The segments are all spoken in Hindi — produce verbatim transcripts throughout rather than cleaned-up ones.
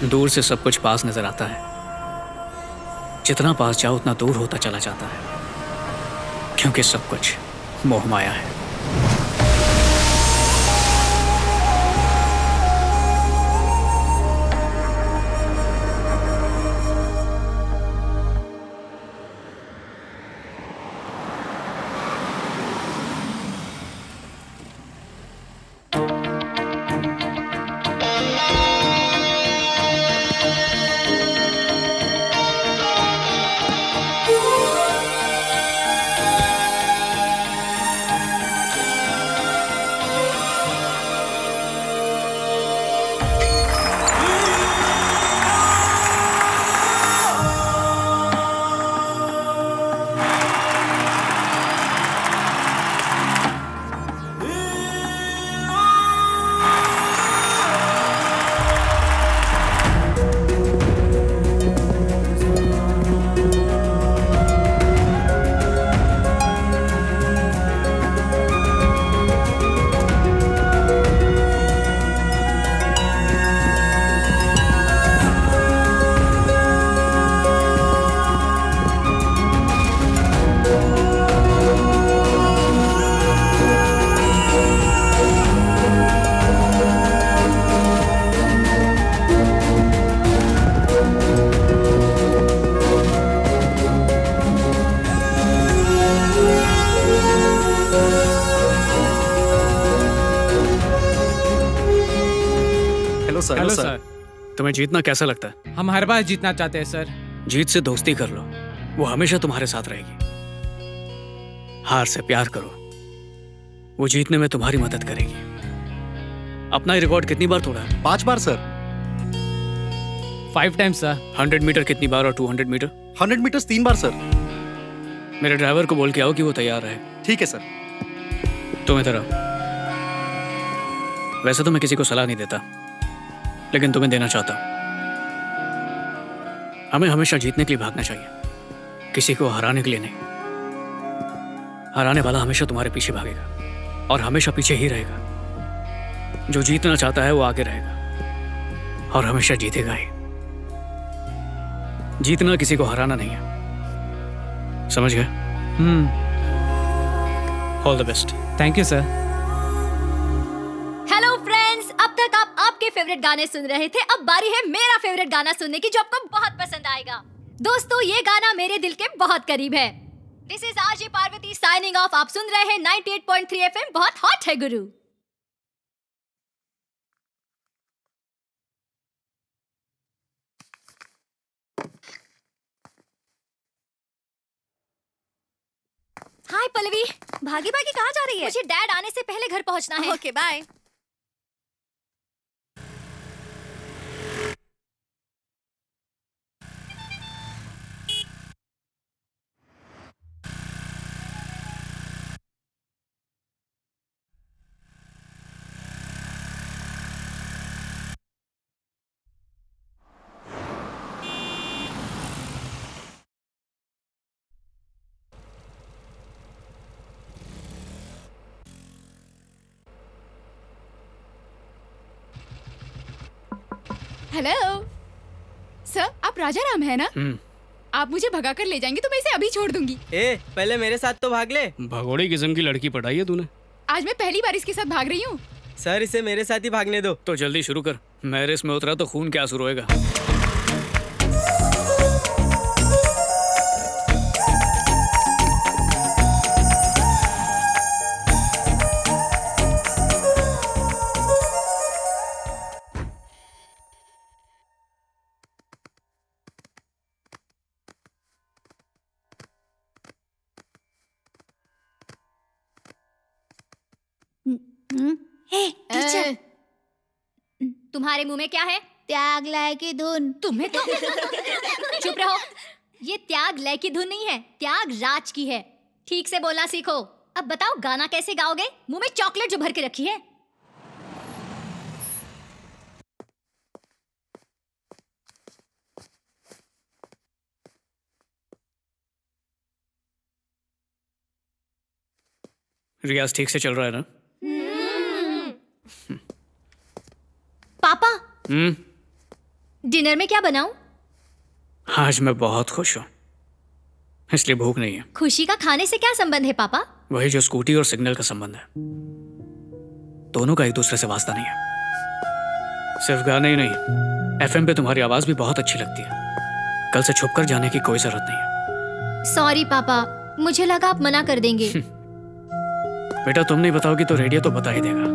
दूर से सब कुछ पास नजर आता है, जितना पास जाओ उतना दूर होता चला जाता है, क्योंकि सब कुछ मोह माया है। Hello sir. तुम्हें जीतना कैसा लगता है? हम हर बार जीतना चाहते हैं सर। जीत से दोस्ती कर लो, वो हमेशा तुम्हारे साथ रहेगी। हार से प्यार करो, वो जीतने में तुम्हारी मदद करेगी। अपना रिकॉर्ड कितनी बार तोड़ा है? पांच बार sir. Five times sir. Hundred meter कितनी बार और two hundred meter? Hundred meter तीन बार सर। मेरे ड्राइवर को बोल के आओ कि वो तैयार रहे। ठीक है सर। तुम इधर आओ। वैसे तो मैं किसी को सलाह नहीं देता, लेकिन तुम्हें देना चाहता हूं। हमें हमेशा जीतने के लिए भागना चाहिए, किसी को हराने के लिए नहीं। हराने वाला हमेशा तुम्हारे पीछे भागेगा और हमेशा पीछे ही रहेगा। जो जीतना चाहता है वो आगे रहेगा और हमेशा जीतेगा ही। जीतना किसी को हराना नहीं है, समझ गए? हम्म। All the best. Thank you sir. आपके फेवरेट गाने सुन रहे थे, अब बारी है मेरा फेवरेट गाना सुनने की, जो आपको बहुत पसंद आएगा। दोस्तों, ये गाना मेरे दिल के बहुत करीब है। This is RJ Parvati signing off. आप सुन रहे हैं ninety eight point three FM. बहुत हॉट है गुरु। हाय पल्लवी, भागी भागी कहाँ जा रही है? मुझे डैड आने से पहले घर पहुँचना है। Okay bye. हेलो सर, आप राजा राम है ना? आप मुझे भगा कर ले जाएंगे तो मैं इसे अभी छोड़ दूंगी। ए, पहले मेरे साथ तो भाग ले। भगोड़ी किस्म की लड़की पटाई है तूने। आज मैं पहली बार इसके साथ भाग रही हूँ। सर, इसे मेरे साथ ही भागने दो। तो जल्दी शुरू कर। मैं रेस में उतरा तो खून क्या शुरू होएगा। हे टीचर, तुम्हारे मुंह में क्या है? त्याग लय की धुन। तुम्हें तो चुप रहो। ये त्याग लय की धुन नहीं है, त्याग राज की है। ठीक से बोलना सीखो। अब बताओ, गाना कैसे गाओगे? मुंह में चॉकलेट जो भर के रखी है। रियाज ठीक से चल रहा है ना? पापा, हम्म डिनर में क्या बनाऊं? आज मैं बहुत खुश हूँ, इसलिए भूख नहीं है। खुशी का खाने से क्या संबंध है पापा? वही जो स्कूटी और सिग्नल का संबंध है, दोनों का एक दूसरे से वास्ता नहीं है। सिर्फ गाने ही नहीं, एफएम पे तुम्हारी आवाज भी बहुत अच्छी लगती है। कल से छुप कर जाने की कोई जरूरत नहीं है। सॉरी पापा, मुझे लगा आप मना कर देंगे। बेटा तुम नहीं बताओगी तो रेडियो तो बता ही देगा।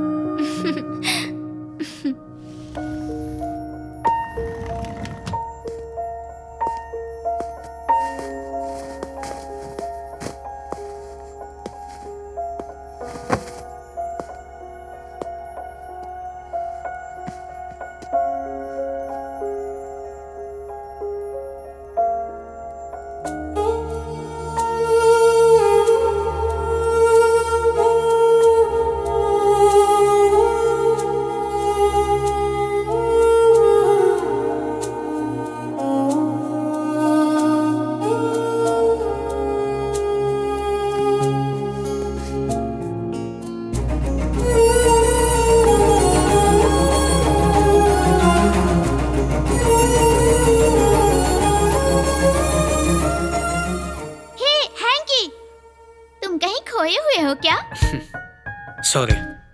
सॉरी।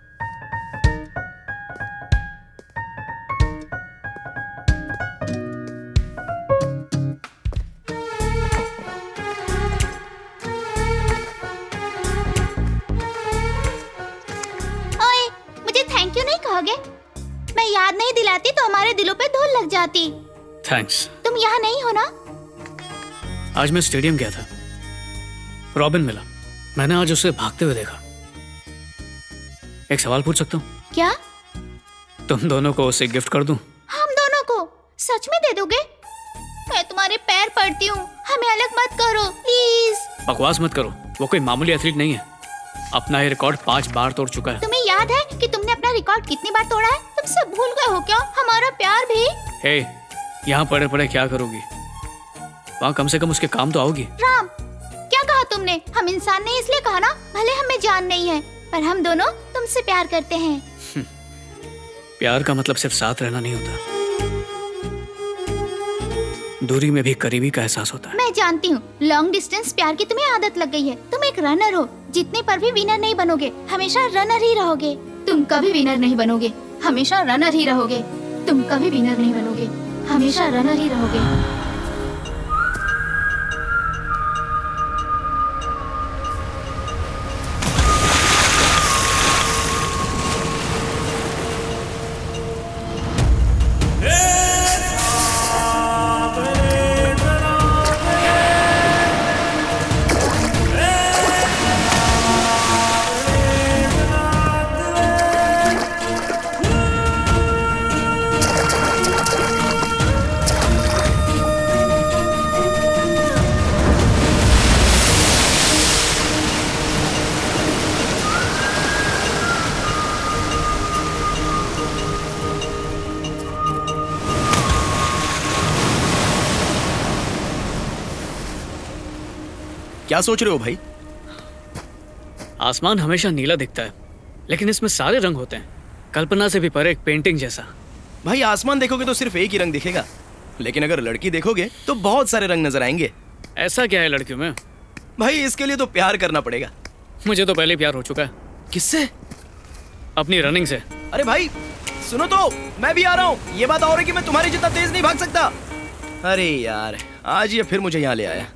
ओए, मुझे थैंक यू नहीं कहोगे? मैं याद नहीं दिलाती तो हमारे दिलों पे धूल लग जाती। थैंक्स। तुम यहाँ नहीं हो ना? आज मैं स्टेडियम गया था, रॉबिन मिला। मैंने आज उसे भागते हुए देखा। एक सवाल पूछ सकता हूँ? क्या? तुम दोनों को उसे गिफ्ट कर दूं? हम दोनों को? सच में दे दोगे? मैं तुम्हारे पैर पड़ती हूँ, हमें अलग मत करो प्लीज। बकवास मत करो, वो कोई मामूली एथलीट नहीं है। अपना ये रिकॉर्ड पांच बार तोड़ चुका है। तुम्हें याद है कि तुमने अपना रिकॉर्ड कितनी बार तोड़ा है? तुम सब भूल गए हो क्या? हमारा प्यार भी। हे, यहाँ पड़े पड़े क्या करोगी? वहाँ कम से कम उसके काम तो आओगी। राम, क्या कहा तुमने? हम इंसान नहीं इसलिए कहा ना? भले हमें जान नहीं है, पर हम दोनों तुमसे प्यार करते हैं। प्यार का मतलब सिर्फ साथ रहना नहीं होता, दूरी में भी करीबी का एहसास होता है। मैं जानती हूँ, लॉन्ग डिस्टेंस प्यार की तुम्हें आदत लग गई है। तुम एक रनर हो, जीतने पर भी विनर नहीं बनोगे, हमेशा रनर ही रहोगे। तुम कभी विनर नहीं बनोगे, हमेशा रनर ही रहोगे। तुम कभी विनर नहीं बनोगे, हमेशा रनर ही रहोगे। क्या सोच रहे हो भाई? आसमान हमेशा नीला दिखता है, लेकिन इसमें सारे रंग होते हैं, कल्पना से भी परे एक पेंटिंग जैसा। भाई आसमान देखोगे तो सिर्फ एक ही रंग दिखेगा, लेकिन अगर लड़की देखोगे तो बहुत सारे रंग नजर आएंगे। ऐसा क्या है लड़कियों में? भाई इसके लिए तो प्यार करना पड़ेगा। मुझे तो पहले प्यार हो चुका है। किससे? अपनी रनिंग से। अरे भाई सुनो तो, मैं भी आ रहा हूँ। ये बात और है कि मैं तुम्हारी जितना तेज नहीं भाग सकता। अरे यार, आज ये फिर मुझे यहाँ ले आया।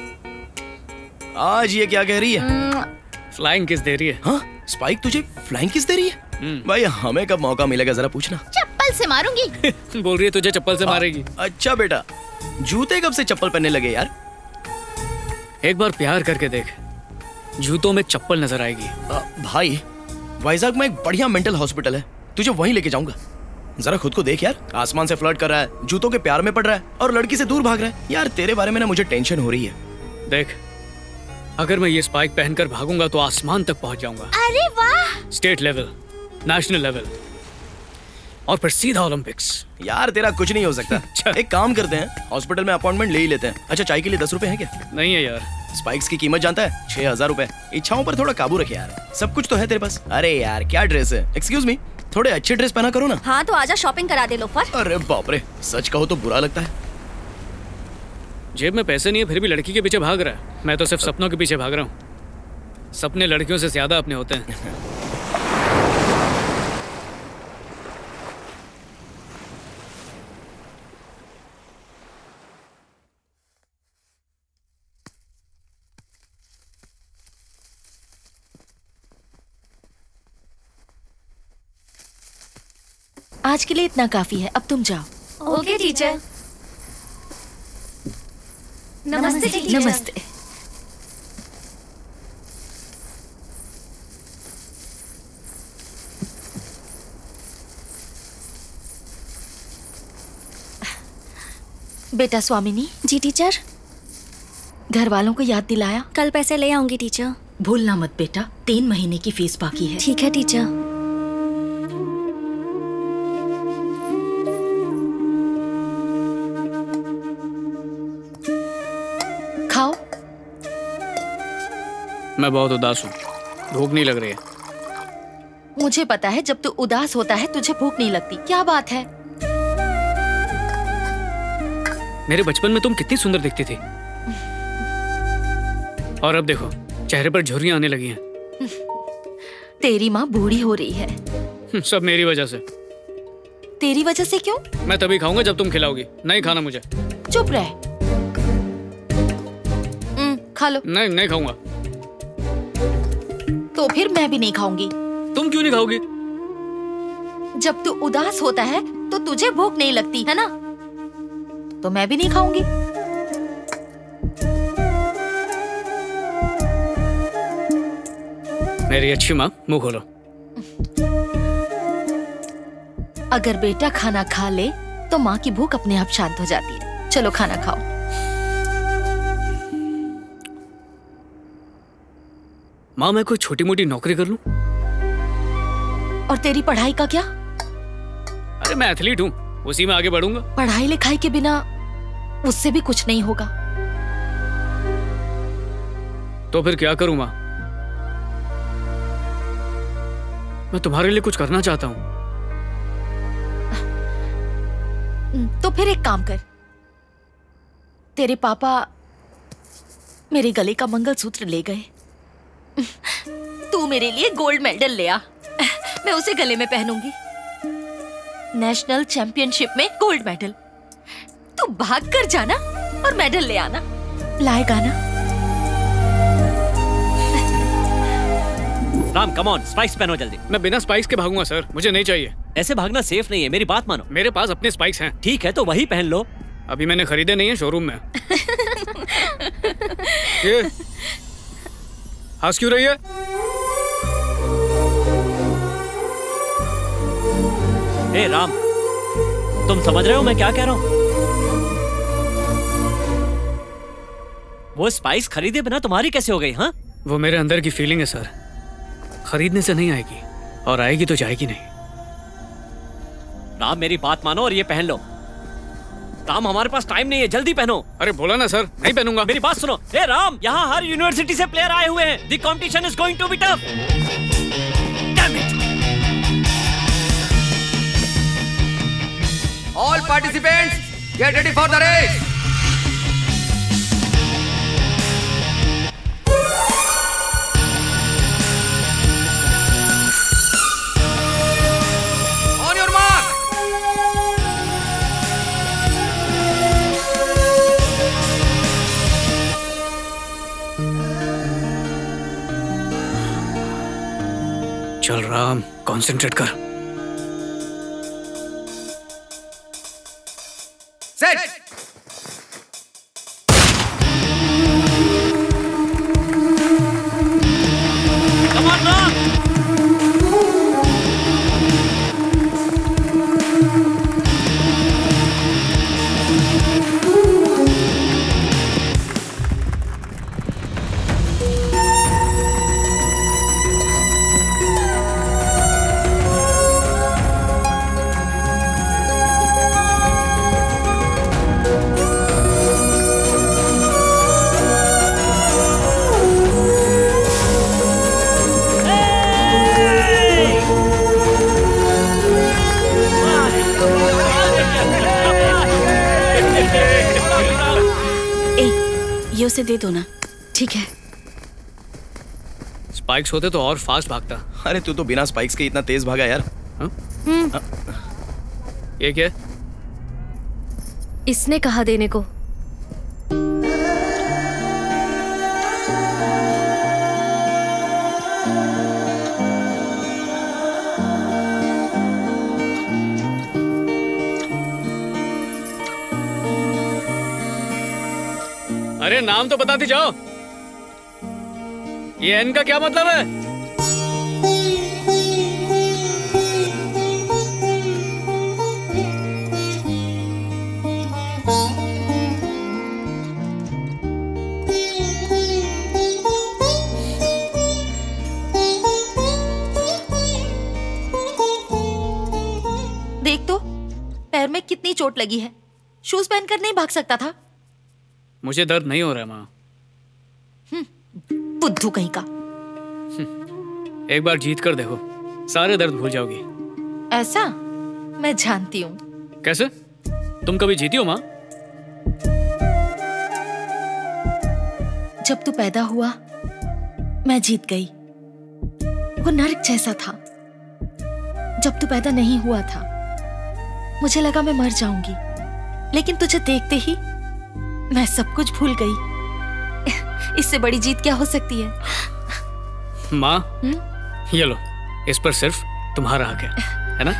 आज ये क्या कह रही है? फ्लाइंग किस दे रही है? हाँ, स्पाइक तुझे फ्लाइंग किस दे रही है? भाई हमें कब मौका मिलेगा जरा पूछना। चप्पल से मारूंगी। बोल रही है तुझे चप्पल से मारेगी। अच्छा बेटा, जूते कब से चप्पल पहनने लगे यार? एक बार प्यार करके देख, जूतों में चप्पल नजर आएगी। आ, भाई वाइजाग में एक बढ़िया मेंटल हॉस्पिटल है, तुझे वहीं लेके जाऊंगा। जरा खुद को देख यार, आसमान से फ्लर्ट कर रहा है, जूतों के प्यार में पड़ रहा है और लड़की से दूर भाग रहा है। यार तेरे बारे में ना मुझे टेंशन हो रही है। देख, अगर मैं ये स्पाइक पहनकर भागूंगा तो आसमान तक पहुंच जाऊंगा। अरे वाह! स्टेट लेवल, नेशनल लेवल और फिर सीधा ओलंपिक्स। यार तेरा कुछ नहीं हो सकता। एक काम करते हैं, हॉस्पिटल में अपॉइंटमेंट ले ही लेते हैं। अच्छा, चाय के लिए दस रुपए है क्या? नहीं है यार। स्पाइक्स की कीमत जानता है? छह हजार रुपए। इच्छाओं पर थोड़ा काबू रखे यार, सब कुछ तो है तेरे पास। अरे यार क्या ड्रेस है, एक्सक्यूज मी, थोड़े अच्छे ड्रेस पहना करो ना। हाँ तो आजा शॉपिंग करा दे लोफर। अरे बाप रे, सच कहो तो बुरा लगता है। जेब में पैसे नहीं है फिर भी लड़की के पीछे भाग रहा है। मैं तो सिर्फ सपनों के पीछे भाग रहा हूँ। सपने लड़कियों से ज्यादा अपने होते हैं। आज के लिए इतना काफी है, अब तुम जाओ। Okay teacher. नमस्ते टीचर। नमस्ते। बेटा स्वामिनी। जी टीचर। घर वालों को याद दिलाया? कल पैसे ले आऊंगी टीचर। भूलना मत बेटा, तीन महीने की फीस बाकी है। ठीक है टीचर। खाओ। मैं बहुत उदास हूँ, भूख नहीं लग रही है। मुझे पता है जब तू उदास होता है तुझे भूख नहीं लगती। क्या बात है? मेरे बचपन में तुम कितनी सुंदर दिखती थी और अब देखो चेहरे पर झुर्रियां आने लगी हैं। तेरी माँ बूढ़ी हो रही है। सब मेरी वजह से। तेरी वजह से क्यों? मैं तभी खाऊंगा जब तुम खिलाओगी। नहीं खाना मुझे। चुप रह। खा लो। नहीं नहीं खाऊंगा। तो फिर मैं भी नहीं खाऊंगी। तुम क्यों नहीं खाओगी? जब तू उदास होता है तो तुझे भूख नहीं लगती है ना, तो मैं भी नहीं खाऊंगी। मेरी अच्छी माँ, मुंह खोलो। अगर बेटा खाना खा ले तो माँ की भूख अपने आप शांत हो जाती है। चलो खाना खाओ। माँ मैं कोई छोटी मोटी नौकरी कर लूं? और तेरी पढ़ाई का क्या? अरे मैं एथलीट हूँ, उसी में आगे बढ़ूंगा। पढ़ाई लिखाई के बिना उससे भी कुछ नहीं होगा। तो फिर क्या करूं माँ? मैं तुम्हारे लिए कुछ करना चाहता हूँ। तो फिर एक काम कर, तेरे पापा मेरे गले का मंगलसूत्र ले गए, तू मेरे लिए गोल्ड मेडल ले आ, मैं उसे गले में पहनूंगी। नेशनल चैंपियनशिप में गोल्ड मेडल। तू भाग कर जाना और मेडल ले आना। लाएगा ना? राम कम ऑन, स्पाइक्स पहनो जल्दी। मैं बिना स्पाइक्स के भागूंगा सर, मुझे नहीं चाहिए। ऐसे भागना सेफ नहीं है, मेरी बात मानो। मेरे पास अपने स्पाइक्स हैं। ठीक है तो वही पहन लो। अभी मैंने खरीदे नहीं है, शोरूम में। ये हंस क्यों रही है? ए राम, तुम समझ रहे हो मैं क्या कह रहा हूँ? वो स्पाइस खरीदे बिना तुम्हारी कैसे हो गई? हाँ, वो मेरे अंदर की फीलिंग है सर, खरीदने से नहीं आएगी, और आएगी तो जाएगी नहीं। राम मेरी बात मानो और ये पहन लो। राम हमारे पास टाइम नहीं है, जल्दी पहनो। अरे बोला ना सर, नहीं पहनूंगा। मेरी बात सुनो। ए राम, यहाँ हर यूनिवर्सिटी से प्लेयर आए हुए हैं। The competition is going to be tough. Damn it. All participants, get ready for the race. On your mark. चल राम, कंसंट्रेट कर। Set. Come on, Ram. जल्दी उसे दे दो ना। ठीक है। स्पाइक्स होते तो और फास्ट भागता। अरे तू तो बिना स्पाइक्स के इतना तेज भागा यार। हम्म। ये क्या? इसने कहा देने को। अरे नाम तो बताते जाओ। ये एन का क्या मतलब है? देख तो पैर में कितनी चोट लगी है। शूज पहनकर नहीं भाग सकता था। मुझे दर्द नहीं हो रहा है माँ। बुद्धू कहीं का। एक बार जीत कर देखो, सारे दर्द भूल जाओगी। ऐसा मैं जानती हूँ। कैसे? तुम कभी जीती हो माँ? जब तू पैदा हुआ मैं जीत गई। वो नर्क जैसा था। जब तू पैदा नहीं हुआ था मुझे लगा मैं मर जाऊंगी, लेकिन तुझे देखते ही मैं सब कुछ भूल गई। इससे बड़ी जीत क्या हो सकती है? माँ, ये लो, इस पर सिर्फ तुम्हारा हक है, है ना?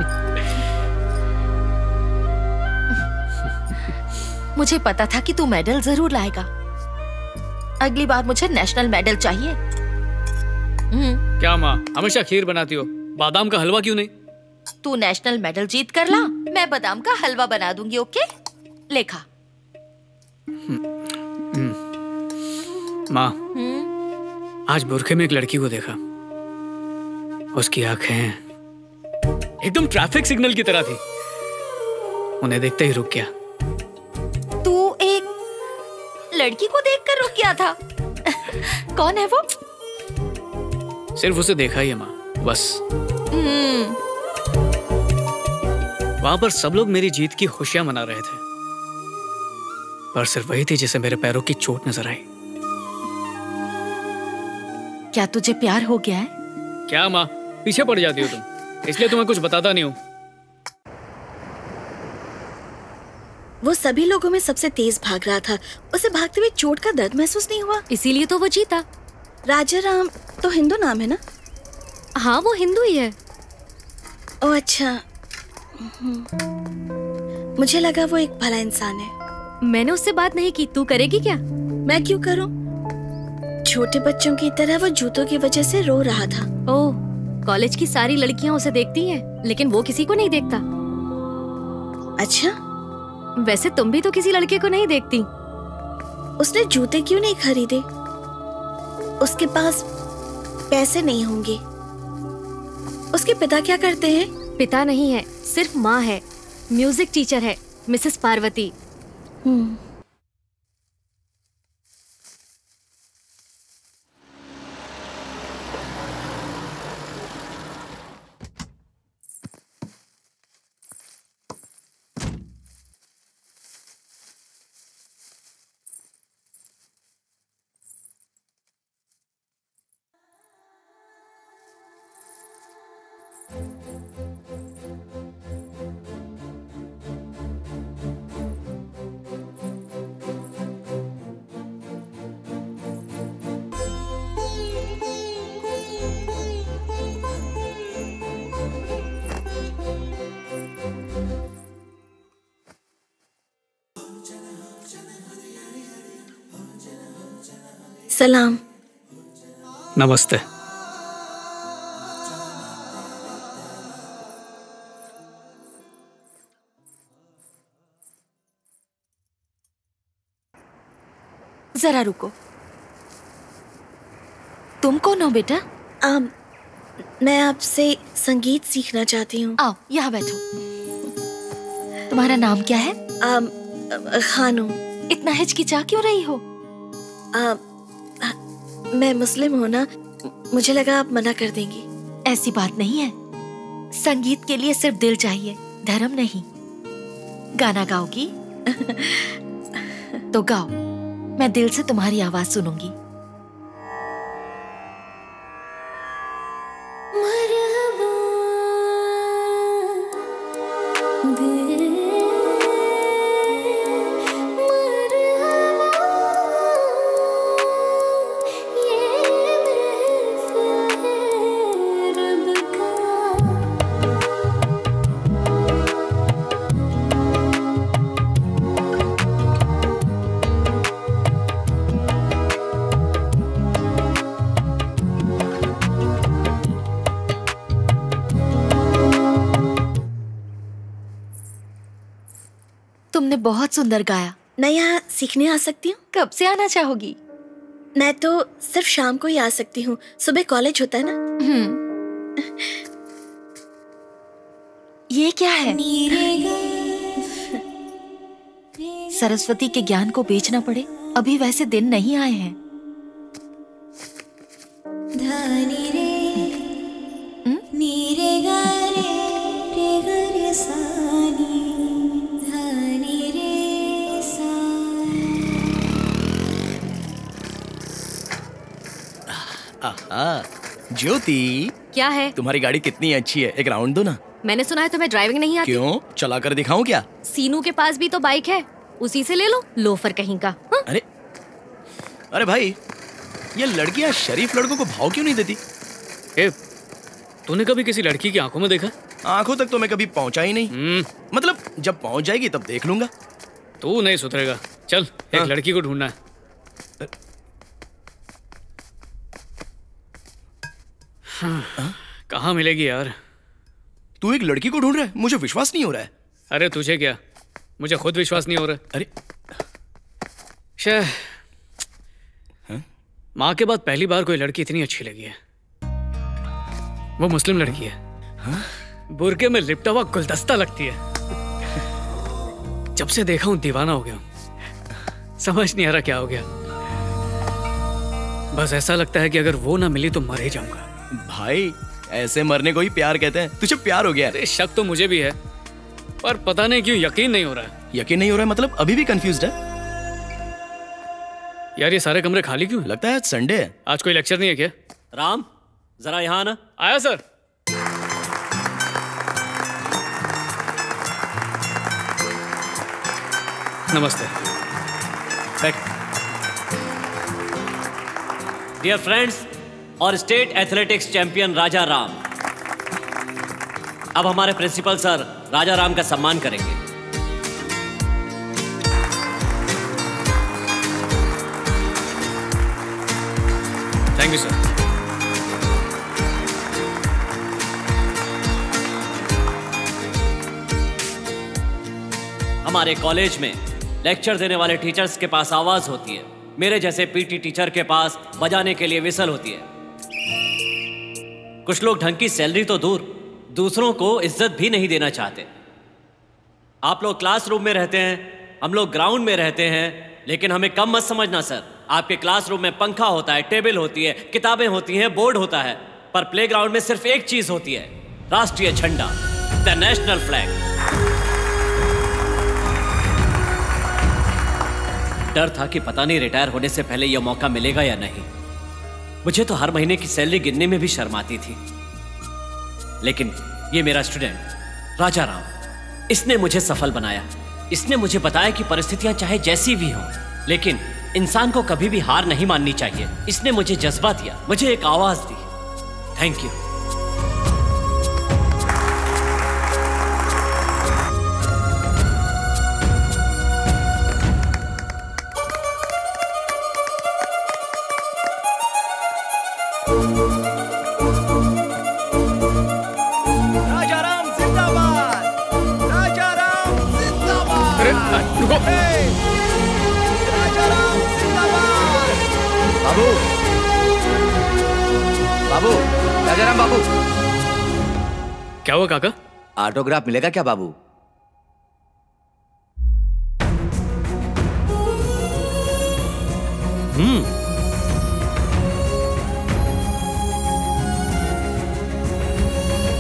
मुझे पता था कि तू मेडल जरूर लाएगा। अगली बार मुझे नेशनल मेडल चाहिए। क्या माँ, हमेशा खीर बनाती हो, बादाम का हलवा क्यों नहीं? तू नेशनल मेडल जीत कर ला, मैं बादाम का हलवा बना दूंगी। ओके, लेखा। माँ, आज बुरखे में एक लड़की को देखा। उसकी आंखें एकदम ट्रैफिक सिग्नल की तरह थी। उन्हें देखते ही रुक गया। तू एक लड़की को देखकर रुक गया था? कौन है वो? सिर्फ उसे देखा ही है माँ, बस। वहां पर सब लोग मेरी जीत की खुशियां मना रहे थे, पर सिर्फ वही थी जिसे मेरे पैरों की चोट नजर आई। क्या तुझे प्यार हो गया है? क्या माँ, पीछे पड़ जाती हो तुम, इसलिए तुम्हें कुछ बताता नहीं हूँ। वो सभी लोगों में सबसे तेज भाग रहा था। उसे भागते हुए चोट का दर्द महसूस नहीं हुआ, इसीलिए तो वो जीता। राजा राम तो हिंदू नाम है ना? हाँ, वो हिंदू ही है। ओ अच्छा, मुझे लगा वो एक भला इंसान है। मैंने उससे बात नहीं की, तू करेगी क्या? मैं क्यों करूं? छोटे बच्चों की तरह वो जूतों की वजह से रो रहा था। ओह, कॉलेज की सारी लड़कियां उसे देखती हैं, लेकिन वो किसी को नहीं देखता। अच्छा, वैसे तुम भी तो किसी लड़के को नहीं देखती। उसने जूते क्यों नहीं खरीदे? उसके पास पैसे नहीं होंगे। उसके पिता क्या करते हैं? पिता नहीं है, सिर्फ माँ है। म्यूजिक टीचर है, मिसेस पार्वती। हम्म। सलाम। नमस्ते। जरा रुको, तुम कौन हो बेटा? आम, मैं आपसे संगीत सीखना चाहती हूँ। आओ यहाँ बैठो। तुम्हारा नाम क्या है? आम, खानू। इतना हिचकिचा क्यों रही हो? आम, मैं मुस्लिम हूँ ना, मुझे लगा आप मना कर देंगी। ऐसी बात नहीं है, संगीत के लिए सिर्फ दिल चाहिए, धर्म नहीं। गाना गाओगी? तो गाओ। मैं दिल से तुम्हारी आवाज सुनूंगी। तुमने बहुत सुंदर गाया। मैं यहाँ सीखने आ सकती हूँ? कब से आना चाहोगी? मैं तो सिर्फ शाम को ही आ सकती हूँ, सुबह कॉलेज होता है ना। हम्म। ये क्या है? सरस्वती के ज्ञान को बेचना पड़े, अभी वैसे दिन नहीं आए हैं। धनी रे नीरे गा रे रे गा रे सानी धनी रे सा। आहा, ज्योति क्या है? तुम्हारी गाड़ी कितनी अच्छी है, एक राउंड दो ना। मैंने सुना है तुम्हें ड्राइविंग नहीं आती। क्यों, चला कर दिखाऊं क्या? सीनू के पास भी तो बाइक है, उसी से ले लो, लोफर कहीं का। हा? अरे अरे भाई, ये लड़कियां शरीफ लड़कों को भाव क्यों नहीं देती? ए, तूने कभी किसी लड़की की आंखों में देखा? आंखों तक तो मैं कभी पहुंचा ही नहीं। मतलब जब पहुंच जाएगी तब देख लूंगा। तू नहीं सुधरेगा। चल, एक हाँ। लड़की को ढूंढना है। हाँ, कहाँ मिलेगी यार? तू एक लड़की को ढूंढ रहा है? मुझे विश्वास नहीं हो रहा है। अरे तुझे क्या, मुझे खुद विश्वास नहीं हो रहा। अरे शे, माँ के बाद पहली बार कोई लड़की इतनी अच्छी लगी है। वो मुस्लिम लड़की है। हाँ? बुरके में लिपटा हुआ गुलदस्ता लगती है। जब से देखा हूं दीवाना हो गया हूं। समझ नहीं आ रहा क्या हो गया। बस ऐसा लगता है कि अगर वो ना मिली तो मर ही जाऊंगा। भाई, ऐसे मरने को ही प्यार कहते हैं। तुझे प्यार हो गया? अरे शक तो मुझे भी है, पर पता नहीं क्यों यकीन नहीं हो रहा है। यकीन नहीं हो रहा है मतलब अभी भी कंफ्यूज्ड है? यार ये सारे कमरे खाली क्यों? लगता है संडे है। आज कोई लेक्चर नहीं है क्या? राम, जरा यहाँ आना। आया सर। नमस्ते। डियर फ्रेंड्स और state athletics champion Raja Ram, अब हमारे प्रिंसिपल सर राजा राम का सम्मान करेंगे। Thank you sir. हमारे कॉलेज में लेक्चर देने वाले टीचर्स के पास आवाज होती है, मेरे जैसे पीटी टीचर के पास बजाने के लिए विसल होती है। कुछ लोग ढंग की सैलरी तो दूर, दूसरों को इज्जत भी नहीं देना चाहते। आप लोग क्लासरूम में रहते हैं, हम लोग ग्राउंड में रहते हैं, लेकिन हमें कम मत समझना सर। आपके क्लासरूम में पंखा होता है, टेबल होती है, किताबें होती हैं, बोर्ड होता है, पर प्लेग्राउंड में सिर्फ एक चीज होती है, राष्ट्रीय झंडा, द नेशनल फ्लैग। डर था कि पता नहीं रिटायर होने से पहले यह मौका मिलेगा या नहीं। मुझे तो हर महीने की सैलरी गिनने में भी शर्म आती थी, लेकिन ये मेरा स्टूडेंट राजा राम, इसने मुझे सफल बनाया। इसने मुझे बताया कि परिस्थितियां चाहे जैसी भी हों, लेकिन इंसान को कभी भी हार नहीं माननी चाहिए। इसने मुझे जज्बा दिया, मुझे एक आवाज दी। Thank you. राजा राम जिंदाबाद! राजा राम जिंदाबाद! राजा राम जिंदाबाद! बाबू, बाबू, राजा राम बाबू, क्या हुआ काका? ऑटोग्राफ मिलेगा क्या बाबू? हम्म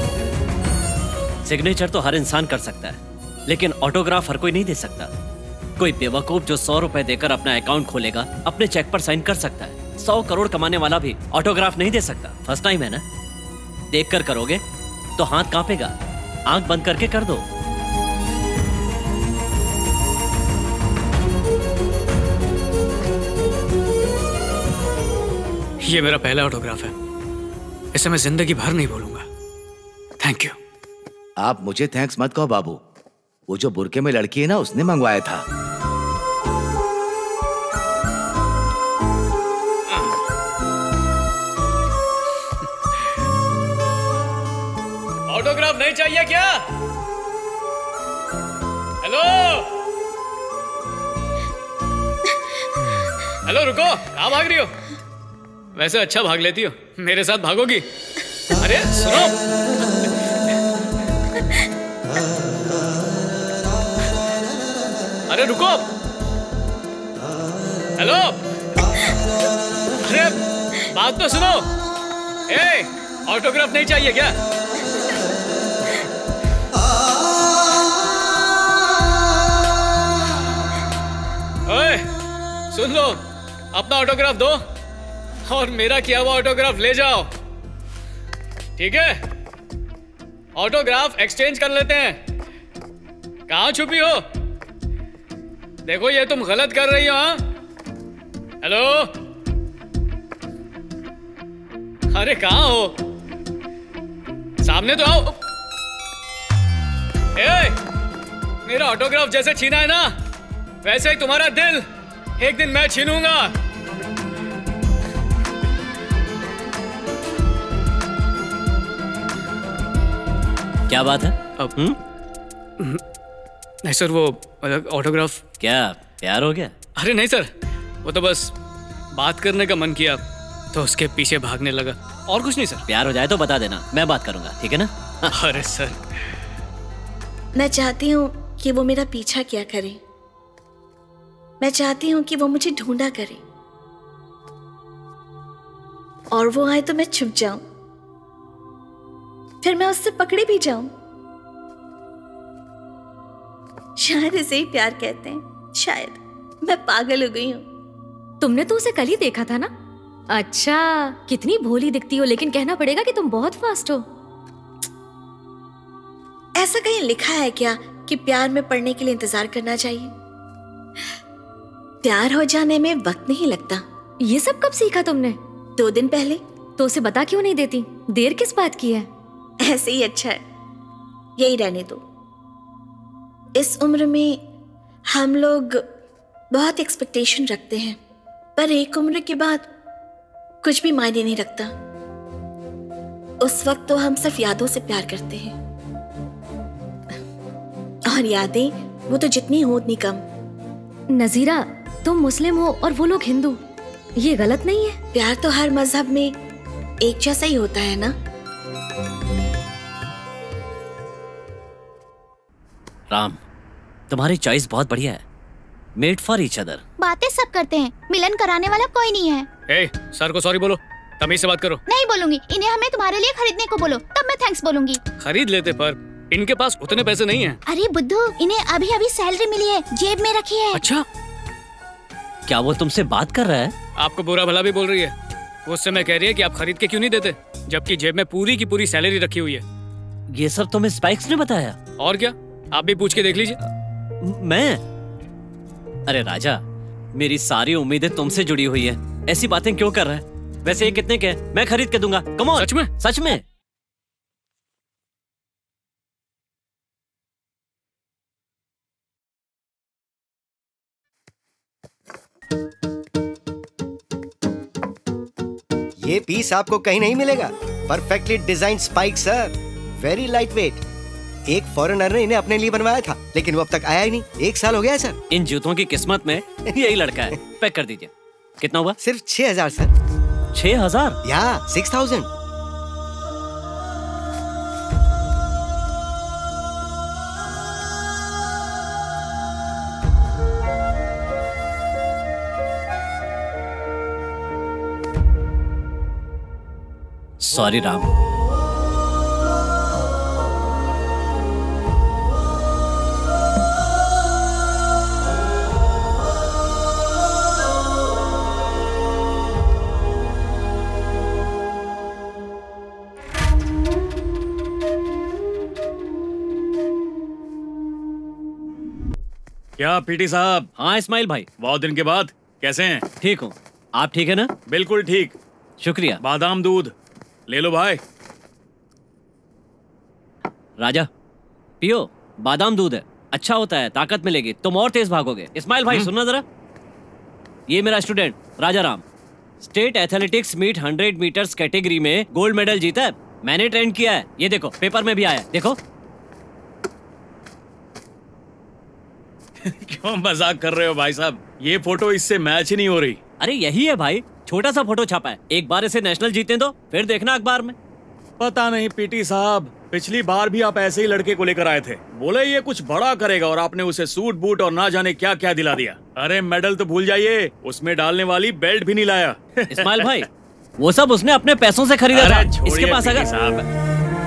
सिग्नेचर तो हर इंसान कर सकता है, लेकिन ऑटोग्राफ हर कोई नहीं दे सकता। कोई बेवकूफ जो सौ रुपए देकर अपना अकाउंट खोलेगा अपने चेक पर साइन कर सकता है। सौ करोड़ कमाने वाला भी ऑटोग्राफ नहीं दे सकता। फर्स्ट टाइम है ना, देख कर करोगे तो हाथ कांपेगा। आंख बंद करके कर दो। ये मेरा पहला ऑटोग्राफ है, इसे मैं जिंदगी भर नहीं भूलूंगा। Thank you. आप मुझे थैंक्स मत कहो बाबू, वो जो बुरके में लड़की है ना, उसने मंगवाया था। ऑटोग्राफ नहीं चाहिए क्या? हेलो हेलो, रुको, कहाँ भाग रही हो? वैसे अच्छा भाग लेती हो, मेरे साथ भागोगी? अरे सुनो, अरे रुको, हेलो, अरे बात तो सुनो। ए, ऑटोग्राफ नहीं चाहिए क्या? ओए, सुन लो, अपना ऑटोग्राफ दो और मेरा किया हुआ ऑटोग्राफ ले जाओ, ठीक है? ऑटोग्राफ एक्सचेंज कर लेते हैं। कहाँ छुपी हो? देखो ये तुम गलत कर रही हो। हाँ, हेलो, अरे कहाँ हो? सामने तो आओ। ए, मेरा ऑटोग्राफ जैसे छीना है ना, वैसे ही तुम्हारा दिल एक दिन मैं छीनूंगा। क्या बात है? अब नहीं सर, वो ऑटोग्राफ। क्या प्यार हो गया? अरे नहीं सर, वो तो बस बात करने का मन किया तो उसके पीछे भागने लगा, और कुछ नहीं सर। प्यार हो जाए तो बता देना, मैं बात करूंगा, ठीक है ना? अरे सर, मैं चाहती हूँ कि वो मेरा पीछा किया करे। मैं चाहती हूँ कि वो मुझे ढूंढा करे, और वो आए तो मैं छुप जाऊं, फिर मैं उससे पकड़ी भी जाऊं। शायद इसे ही प्यार कहते हैं। शायद मैं पागल हो गई हूँ। तुमने तो उसे कल ही देखा था ना? अच्छा, कितनी भोली दिखती हो, लेकिन कहना पड़ेगा कि तुम बहुत फास्ट हो। ऐसा कहीं लिखा है क्या कि प्यार में पड़ने के लिए इंतजार करना चाहिए? प्यार हो जाने में वक्त नहीं लगता। ये सब कब सीखा तुमने? दो दिन पहले। तो उसे बता क्यों नहीं देती? देर किस बात की है? ऐसे ही अच्छा है, यही रहने दो। इस उम्र में हम लोग बहुत एक्सपेक्टेशन रखते हैं, पर एक उम्र के बाद कुछ भी मायने नहीं रखता। उस वक्त तो हम सिर्फ यादों से प्यार करते हैं, और यादें वो तो जितनी हो उतनी कम। नजीरा, तुम मुस्लिम हो और वो लोग हिंदू, ये गलत नहीं है? प्यार तो हर मजहब में एक जैसा ही होता है ना। राम, तुम्हारी चॉइस बहुत बढ़िया है। Made for each other. बातें सब करते हैं, मिलन कराने वाला कोई नहीं है। ए, सर को सॉरी बोलो, तमीज से बात करो। नहीं बोलूंगी, इन्हें हमें तुम्हारे लिए खरीदने को बोलो, तब मैं थैंक्स बोलूंगी। खरीद लेते, पर इनके पास उतने पैसे नहीं हैं। अरे बुद्धू, इन्हें अभी अभी सैलरी मिली है, जेब में रखी है। अच्छा, क्या वो तुमसे बात कर रहा है? आपको बुरा भला भी बोल रही है। उससे मैं कह रही है कि आप खरीद के क्यों नहीं देते, जबकि जेब में पूरी की पूरी सैलरी रखी हुई है। ये सब तुम्हें स्पाइक्स ने बताया? और क्या, आप भी पूछ के देख लीजिए। मैं? अरे राजा, मेरी सारी उम्मीदें तुमसे जुड़ी हुई है, ऐसी बातें क्यों कर रहा है? वैसे ये कितने के? मैं खरीद के दूंगा। Come on. सच में? सच में। ये पीस आपको कहीं नहीं मिलेगा। Perfectly design spike sir, very light weight. एक फॉरेनर ने इन्हें अपने लिए बनवाया था, लेकिन वो अब तक आया ही नहीं। एक साल हो गया है सर। इन जूतों की किस्मत में यही लड़का है। पैक कर दीजिए। कितना हुआ? सिर्फ छह हजार सर। छह हजार? या सिक्स थाउजेंड। सॉरी राम। क्या पीटी साहब? हाँ इस्माइल भाई, बहुत दिन के बाद, कैसे हैं? ठीक हूँ, आप ठीक है ना? बिल्कुल ठीक। शुक्रिया। बादाम दूध ले लो भाई। राजा पियो, बादाम दूध है, अच्छा होता है, ताकत मिलेगी, तुम और तेज भागोगे। इस्माइल भाई सुनना जरा, ये मेरा student Raja Ram state athletics meet hundred meters category में गोल्ड मेडल जीता है। मैंने ट्रेन किया है, ये देखो पेपर में भी आया है, देखो। क्यों मजाक कर रहे हो भाई साहब? ये फोटो इससे मैच ही नहीं हो रही। अरे यही है भाई, छोटा सा फोटो छापा है, एक बार इसे नेशनल जीतने दो, फिर देखना अखबार में। पता नहीं पीटी साहब, पिछली बार भी आप ऐसे ही लड़के को लेकर आए थे, बोले ये कुछ बड़ा करेगा और आपने उसे सूट बूट और ना जाने क्या क्या दिला दिया। अरे मेडल तो भूल जाइए, उसमें डालने वाली बेल्ट भी नहीं लाया। इस्माइल भाई वो सब उसने अपने पैसों से खरीदा था, इसके पास अगर साहब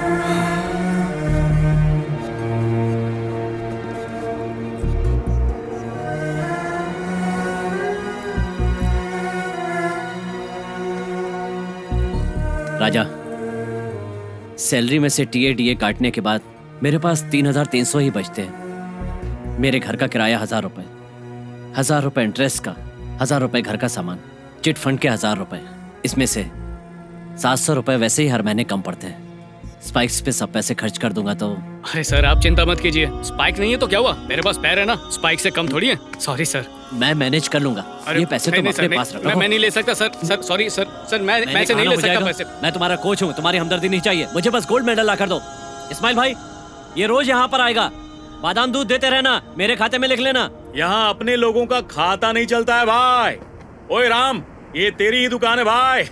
राजा, सैलरी में से टीए डीए काटने के बाद मेरे पास तीन हजार तीन सौ ही बचते हैं। मेरे घर का किराया हजार रुपए, हजार रुपए इंटरेस्ट का, हजार रुपए घर का सामान, चिट फंड के हजार रुपए, इसमें से सात सौ रुपए वैसे ही हर महीने कम पड़ते हैं। स्पाइक्स पे सब पैसे खर्च कर दूंगा तो। अरे सर आप चिंता मत कीजिए, स्पाइक नहीं है तो क्या हुआ, मेरे पास पैर है ना, स्पाइक से कम थोड़ी है। सॉरी सर, मैं मैनेज कर लूंगा, ये पैसे तुम अपने पास रखो। मैं, मैं नहीं ले सकता sir, sir sorry sir, sir मैं मैं से नहीं ले सकता पैसे। मैं तुम्हारा कोच हूँ, तुम्हारी हमदर्दी नहीं चाहिए, मुझे बस गोल्ड मेडल ला कर दो। इस्माइल भाई ये रोज यहाँ पर आएगा, बादाम दूध देते रहना, मेरे खाते में लिख लेना। यहाँ अपने लोगों का खाता नहीं चलता है भाई। ओए राम, ये तेरी ही दुकान है भाई।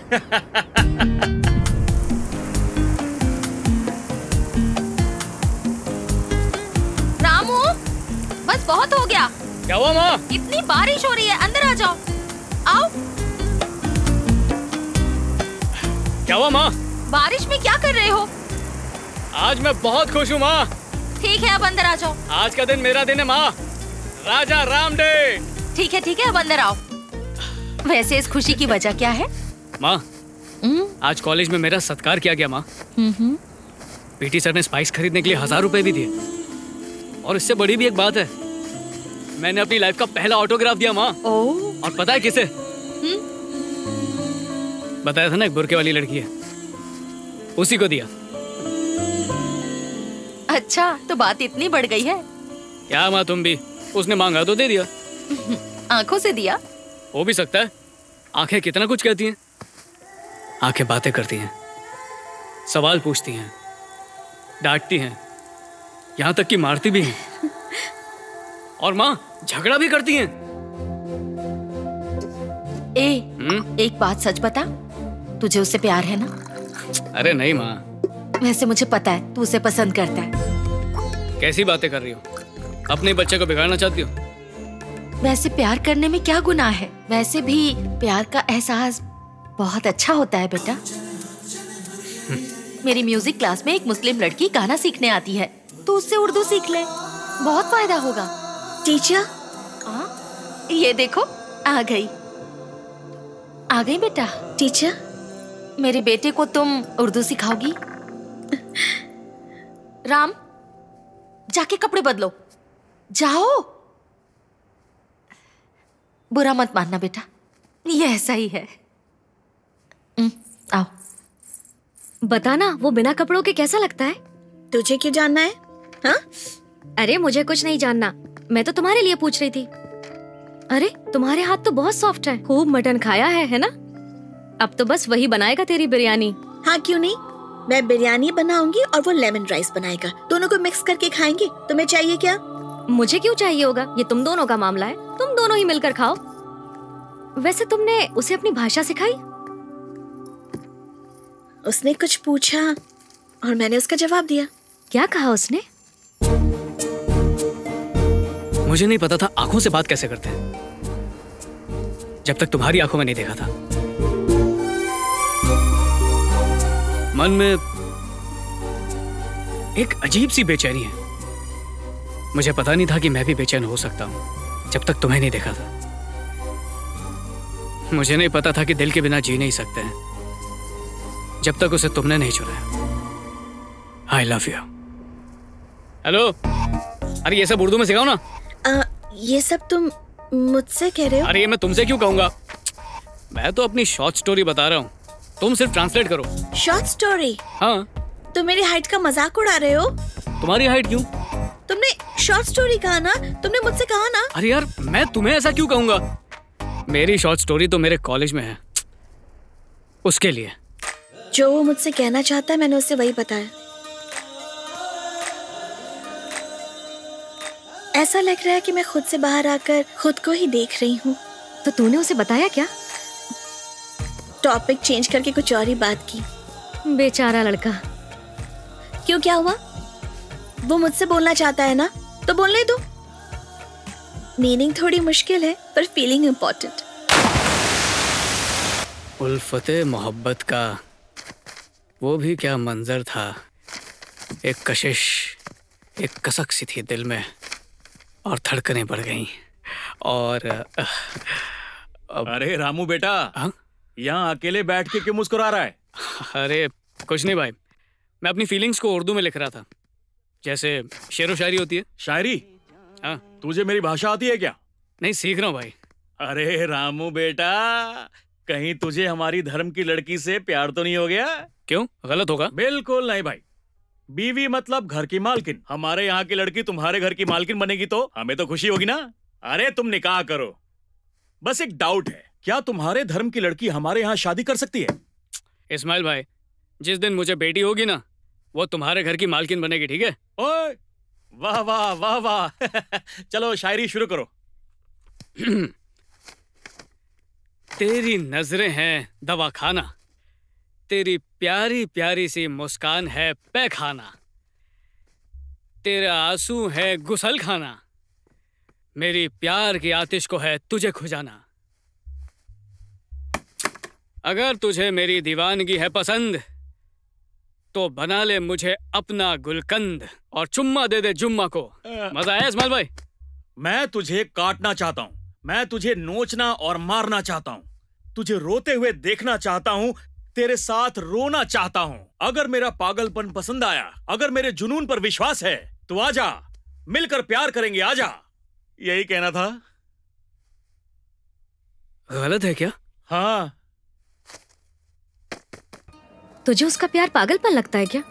रामू बस बहुत हो गया। क्या हुआ माँ? इतनी बारिश हो रही है, अंदर आ जाओ। आओ। क्या हुआ माँ? बारिश में क्या कर रहे हो? आज मैं बहुत खुश हूँ माँ। ठीक है अब अंदर आ जाओ। आज का दिन मेरा दिन है माँ, राजा राम डे। ठीक है ठीक है अब अंदर आओ। वैसे इस खुशी की वजह क्या है? माँ आज कॉलेज में मेरा सत्कार किया गया माँ। पीटी सर ने स्पाइस खरीदने के लिए हजार रुपए भी दिए, और इससे बड़ी भी एक बात है, मैंने अपनी लाइफ का पहला ऑटोग्राफ दिया माँ। और पता है किसे? बताया था ना, एक बुरके वाली लड़की है, उसी को दिया। अच्छा तो बात इतनी बढ़ गई है। क्या माँ तुम भी, उसने मांगा तो दे दिया। आंखों से दिया? हो भी सकता है, आंखें कितना कुछ कहती हैं। आंखें बातें करती हैं, सवाल पूछती हैं, डांटती हैं, यहाँ तक कि मारती भी हैं। और माँ झगड़ा भी करती हैं। ए, एक बात सच बता, तुझे उससे प्यार है ना? अरे नहीं माँ। वैसे मुझे पता है तू उसे पसंद करता है। कैसी बातें कर रही हो, अपने बच्चे को बिगाड़ना चाहती हो? वैसे प्यार करने में क्या गुनाह है? वैसे भी प्यार का एहसास बहुत अच्छा होता है बेटा। मेरी म्यूजिक क्लास में एक मुस्लिम लड़की गाना सीखने आती है, तो उससे उर्दू सीख ले, बहुत फायदा होगा। टीचर ये देखो आ गई, आ गई बेटा। टीचर मेरे बेटे को तुम उर्दू सिखाओगी? राम जाके कपड़े बदलो, जाओ। बुरा मत मानना बेटा, ये ऐसा ही है। आओ। बताना वो बिना कपड़ों के कैसा लगता है? तुझे क्यों जानना है? हाँ? अरे मुझे कुछ नहीं जानना, मैं तो तुम्हारे लिए पूछ रही थी। अरे तुम्हारे हाथ तो बहुत सॉफ्ट है, खूब मटन खाया है है ना? अब तो बस वही बनाएगा तेरी बिरयानी। हाँ क्यों नहीं, मैं बिरयानी बनाऊंगी और वो लेमन राइस बनाएगा, दोनों को मिक्स करके खाएंगे। तुम्हें चाहिए क्या? मुझे क्यों चाहिए होगा, ये तुम दोनों का मामला है, तुम दोनों ही मिलकर खाओ। वैसे तुमने उसे अपनी भाषा सिखाई? उसने कुछ पूछा और मैंने उसका जवाब दिया। क्या कहा उसने? मुझे नहीं पता था आंखों से बात कैसे करते हैं, जब तक तुम्हारी आंखों में नहीं देखा था। मन में एक अजीब सी बेचैनी है। मुझे पता नहीं था कि मैं भी बेचैन हो सकता हूं, जब तक तुम्हें नहीं देखा था। मुझे नहीं पता था कि दिल के बिना जी नहीं सकते हैं, जब तक उसे तुमने नहीं चुराया। I love you. हेलो, अरे ये सब उर्दू में सिखाओ ना। आ, ये सब तुम मुझसे कह रहे हो? अरे ये मैं तुमसे क्यों कहूंगा? मैं तो अपनी शॉर्ट स्टोरी बता रहा हूँ, तुम सिर्फ ट्रांसलेट करो। Short story? हाँ। तुम मेरी हाइट का मजाक उड़ा रहे हो? तुम्हारी हाइट क्यों? तुमने शॉर्ट स्टोरी कहा ना, तुमने मुझसे कहा ना। अरे यार मैं तुम्हें ऐसा क्यों कहूंगा? मेरी शॉर्ट स्टोरी तो मेरे कॉलेज में है, उसके लिए। जो वो मुझसे कहना चाहता है मैंने उससे वही बताया। ऐसा लग रहा है कि मैं खुद से बाहर आकर खुद को ही देख रही हूँ। तो तूने उसे बताया क्या? टॉपिक चेंज करके कुछ और ही बात की। बेचारा लड़का। क्यों, क्या हुआ? वो मुझसे बोलना चाहता है ना, तो बोलने दो। मीनिंग थोड़ी मुश्किल है पर फीलिंग इम्पोर्टेंट। उल्फते मोहब्बत का वो भी क्या मंजर था। एक कशिश, एक कसक सी थी दिल में और धड़कनें बढ़ गईं। और अब... अरे रामू बेटा, यहाँ अकेले बैठ के क्यों मुस्कुरा रहा है? अरे कुछ नहीं भाई, मैं अपनी फीलिंग्स को उर्दू में लिख रहा था, जैसे शेरो शायरी होती है। शायरी? हाँ। तुझे मेरी भाषा आती है क्या? नहीं, सीख रहा हूँ भाई। अरे रामू बेटा, कहीं तुझे हमारी धर्म की लड़की से प्यार तो नहीं हो गया? क्यों, गलत होगा? बिल्कुल नहीं भाई। बीवी मतलब घर की मालकिन। हमारे यहाँ की लड़की तुम्हारे घर की मालकिन बनेगी तो हमें तो खुशी होगी ना। अरे तुम निकाह करो। बस एक डाउट है, क्या तुम्हारे धर्म की लड़की हमारे यहाँ शादी कर सकती है? इस्माइल भाई, जिस दिन मुझे बेटी होगी ना, वो तुम्हारे घर की मालकिन बनेगी, ठीक है? ओए, वाह वाह वाह वाह। चलो शायरी शुरू करो। तेरी नजरें हैं दवा खाना, तेरी प्यारी प्यारी सी मुस्कान है पैखाना, तेरा आंसू है गुसल खाना, मेरी प्यार की आतिश को है तुझे खुजाना। अगर तुझे मेरी दीवानगी है पसंद तो बना ले मुझे अपना गुलकंद और चुम्मा दे दे जुम्मा को। मजा आया इस्माइल भाई? मैं तुझे काटना चाहता हूँ, मैं तुझे नोचना और मारना चाहता हूँ, तुझे रोते हुए देखना चाहता हूँ, तेरे साथ रोना चाहता हूँ। अगर मेरा पागलपन पसंद आया, अगर मेरे जुनून पर विश्वास है तो आजा, मिलकर प्यार करेंगे, आजा। यही कहना था। गलत है क्या? हाँ। तुझे उसका प्यार पागलपन लगता है क्या?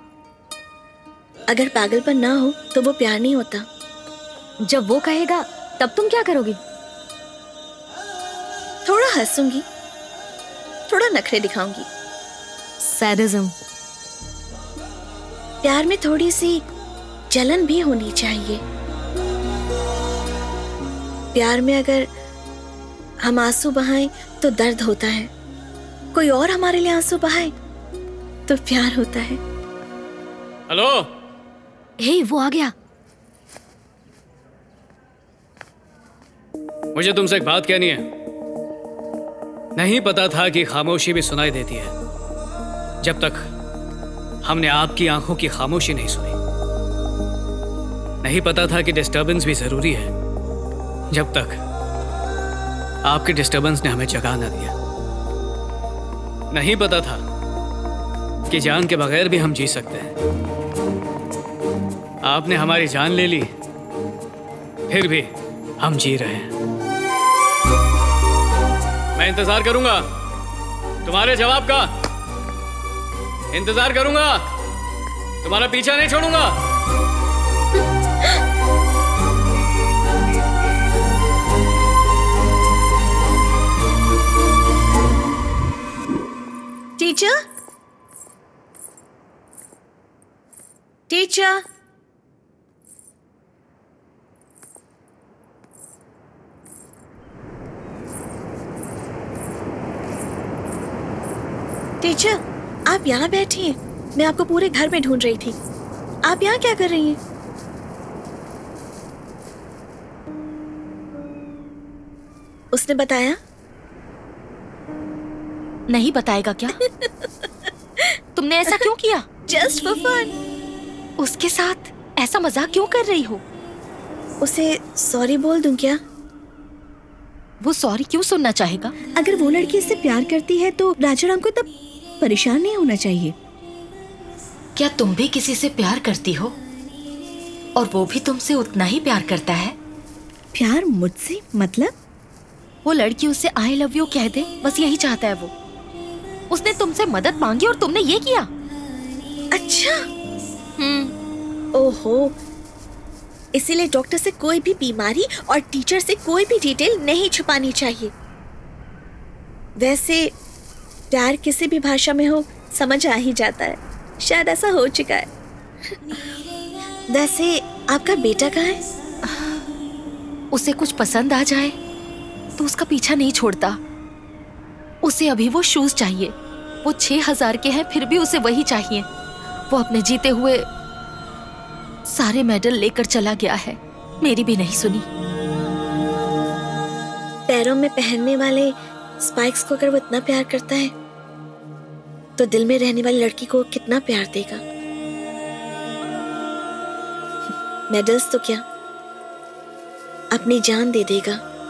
अगर पागलपन ना हो तो वो प्यार नहीं होता। जब वो कहेगा तब तुम क्या करोगी? थोड़ा हंसूंगी, थोड़ा नखरे दिखाऊंगी। सैडिज्म। प्यार में थोड़ी सी जलन भी होनी चाहिए। प्यार में अगर हम आंसू बहाएं तो दर्द होता है, कोई और हमारे लिए आंसू बहाए तो प्यार होता है। हेलो, हे वो आ गया। मुझे तुमसे एक बात कहनी है। नहीं पता था कि खामोशी भी सुनाई देती है, जब तक हमने आपकी आंखों की खामोशी नहीं सुनी। नहीं पता था कि डिस्टर्बेंस भी जरूरी है, जब तक आपके डिस्टर्बेंस ने हमें जगा ना दिया। नहीं पता था कि जान के बगैर भी हम जी सकते हैं। आपने हमारी जान ले ली, फिर भी हम जी रहे हैं। मैं इंतजार करूंगा तुम्हारे जवाब का, इंतजार करूंगा, तुम्हारा पीछा नहीं छोड़ूंगा। टीचर, टीचर, टीचर, आप यहाँ बैठी हैं। मैं आपको पूरे घर में ढूंढ रही थी। आप यहाँ क्या कर रही हैं? उसने बताया? नहीं बताएगा क्या? तुमने ऐसा क्यों किया? Just for fun. उसके साथ ऐसा मजाक क्यों कर रही हो? उसे सॉरी बोल दूं क्या? वो सॉरी क्यों सुनना चाहेगा? अगर वो लड़की इससे प्यार करती है तो राजाराम को तब परेशान नहीं होना चाहिए। क्या तुम भी किसी से प्यार करती हो और वो भी तुमसे उतना ही प्यार करता है? प्यार मुझसे मतलब? वो लड़की उससे आई लव यू कह दे, बस यही चाहता है वो। उसने तुमसे मदद मांगी और तुमने ये किया। अच्छा। हम्म। ओहो, इसीलिए डॉक्टर से कोई भी बीमारी और टीचर से कोई भी डिटेल नहीं छुपानी चाहिए। वैसे प्यार किसी भी भाषा में हो समझ आ ही जाता है। शायद ऐसा हो चुका है। वैसे आपका बेटा कहाँ है? उसे कुछ पसंद आ जाए तो उसका पीछा नहीं छोड़ता। उसे अभी वो शूज चाहिए। वो छह हजार के हैं फिर भी उसे वही चाहिए। वो अपने जीते हुए सारे मेडल लेकर चला गया है, मेरी भी नहीं सुनी। पैरों में पहनने वाले स्पाइक्स को अगर वो इतना प्यार करता है तो दिल में रहने वाली लड़की को कितना प्यार देगा। मेडल्स तो क्या, अपनी जान दे देगा।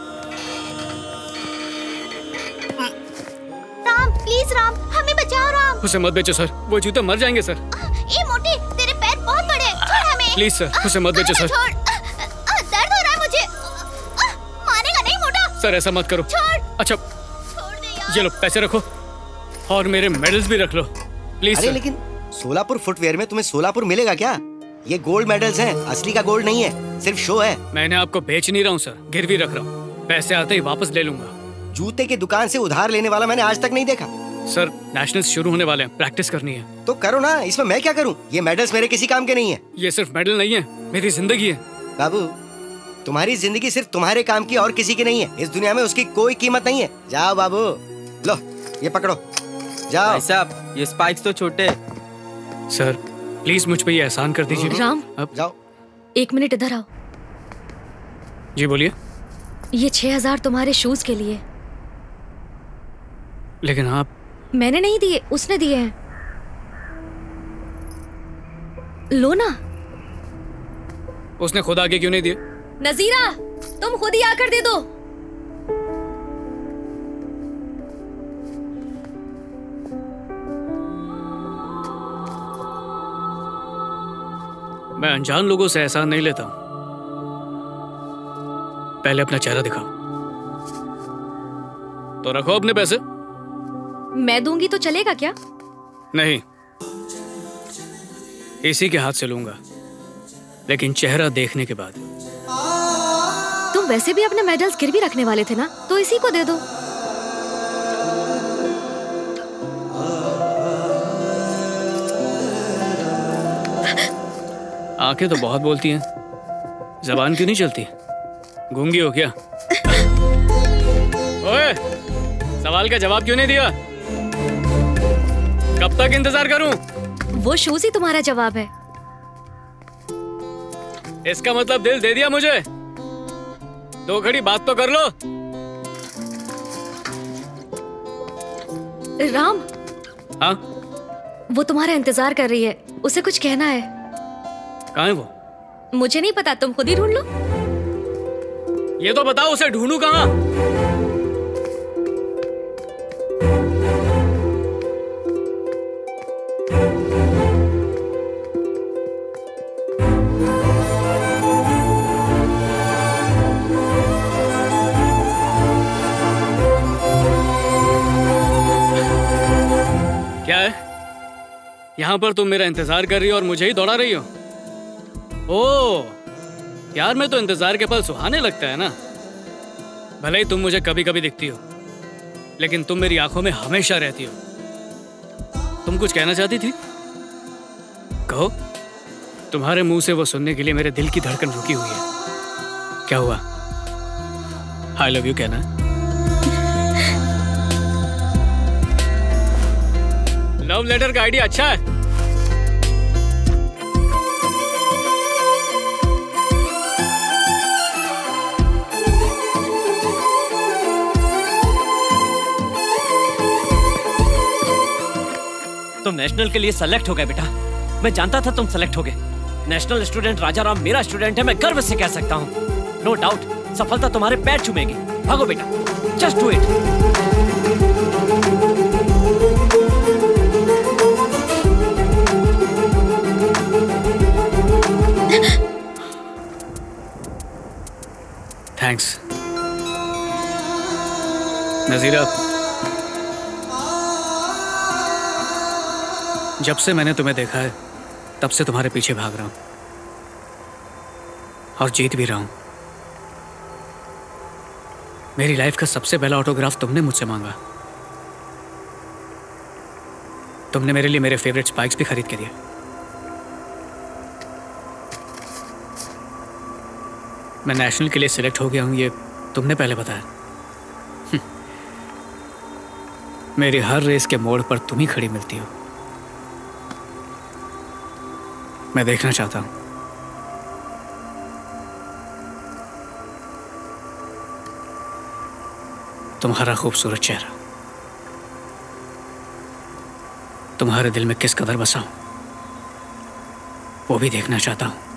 राम प्लीज राम, हमें बचाओ राम। उसे मत बेचो सर, वो जूते मर जाएंगे सर। ए मोटे, तेरे पैर बहुत बड़े हैं, छोड़ हमें। प्लीज सर, उसे मत बेचो सर। छोड़, दर्द हो रहा है मुझे। मारेगा नहीं मोटा। सर ऐसा मत करो। छोड़। अच्छा ये लो पैसे रखो और मेरे मेडल्स भी रख लो प्लीज। अरे लेकिन सोलापुर फुटवेयर में तुम्हें सोलापुर मिलेगा क्या? ये गोल्ड मेडल्स हैं, असली का गोल्ड नहीं है, सिर्फ शो है। मैंने आपको बेच नहीं रहा हूँ सर, गिरवी रख रहा हूँ। पैसे आते ही वापस ले लूंगा। जूते की दुकान से उधार लेने वाला मैंने आज तक नहीं देखा। सर नेशनल्स शुरू होने वाले हैं, प्रैक्टिस करनी है। तो करो ना, इसमें मैं क्या करूँ? ये मेडल्स मेरे किसी काम के नहीं है। ये सिर्फ मेडल नहीं है, मेरी जिंदगी है। बाबू तुम्हारी जिंदगी सिर्फ तुम्हारे काम की और किसी की नहीं है। इस दुनिया में उसकी कोई कीमत नहीं है। जाओ बाबू, लो ये पकड़ो, जाओ। भाई साहब ये स्पाइक्स तो छोटे। सर प्लीज मुझ पे ये एहसान कर दीजिए। राम अब जाओ, एक मिनट इधर आओ। जी बोलिए। ये छह हजार तुम्हारे शूज के लिए। लेकिन आप? मैंने नहीं दिए, उसने दिए हैं। लो ना। उसने खुद आके क्यों नहीं दिए? नजीरा तुम खुद ही आकर दे दो। मैं अनजान लोगों से एहसान नहीं लेता हूं। पहले अपना चेहरा दिखाओ। तो रखो अपने पैसे। मैं दूंगी तो चलेगा क्या? नहीं, इसी के हाथ से लूंगा, लेकिन चेहरा देखने के बाद। तुम वैसे भी अपने मेडल्स गिरवी रखने वाले थे ना, तो इसी को दे दो। आंखें तो बहुत बोलती हैं, जबान क्यों नहीं चलती? गूंगी हो क्या? ओए, सवाल का जवाब क्यों नहीं दिया? कब तक इंतजार करूं? वो शूज ही तुम्हारा जवाब है। इसका मतलब दिल दे दिया मुझे? दो घड़ी बात तो कर लो। राम। हाँ? वो तुम्हारा इंतजार कर रही है, उसे कुछ कहना है। कहाँ है वो? मुझे नहीं पता, तुम खुद ही ढूंढ लो। ये तो बताओ, उसे ढूंढूं कहाँ? क्या है? यहां पर तुम मेरा इंतजार कर रही हो और मुझे ही दौड़ा रही हो? ओह, प्यार में तो इंतजार के पल सुहाने लगता है ना। भले ही तुम मुझे कभी कभी दिखती हो, लेकिन तुम मेरी आंखों में हमेशा रहती हो। तुम कुछ कहना चाहती थी? कहो। तुम्हारे मुंह से वो सुनने के लिए मेरे दिल की धड़कन रुकी हुई है। क्या हुआ? आई लव यू कहना है? लव लेटर का आइडिया अच्छा है। तुम नेशनल के लिए सेलेक्ट हो गए बेटा। मैं जानता था तुम सेलेक्ट हो गए। नेशनल स्टूडेंट राजा राम मेरा स्टूडेंट है, मैं गर्व से कह सकता हूँ। नो डाउट सफलता तुम्हारे पैर चूमेगी। भागो बेटा, just do it. Thanks Nazira. जब से मैंने तुम्हें देखा है तब से तुम्हारे पीछे भाग रहा हूं और जीत भी रहा हूं। मेरी लाइफ का सबसे पहला ऑटोग्राफ तुमने मुझसे मांगा। तुमने मेरे लिए मेरे फेवरेट स्पाइक्स भी खरीद के दिए। मैं नेशनल के लिए सिलेक्ट हो गया हूं ये तुमने पहले बताया। मेरी हर रेस के मोड़ पर तुम ही खड़ी मिलती हो। मैं देखना चाहता हूं तुम्हारा खूबसूरत चेहरा तुम्हारे दिल में किस कदर बसा हूं वो भी देखना चाहता हूं।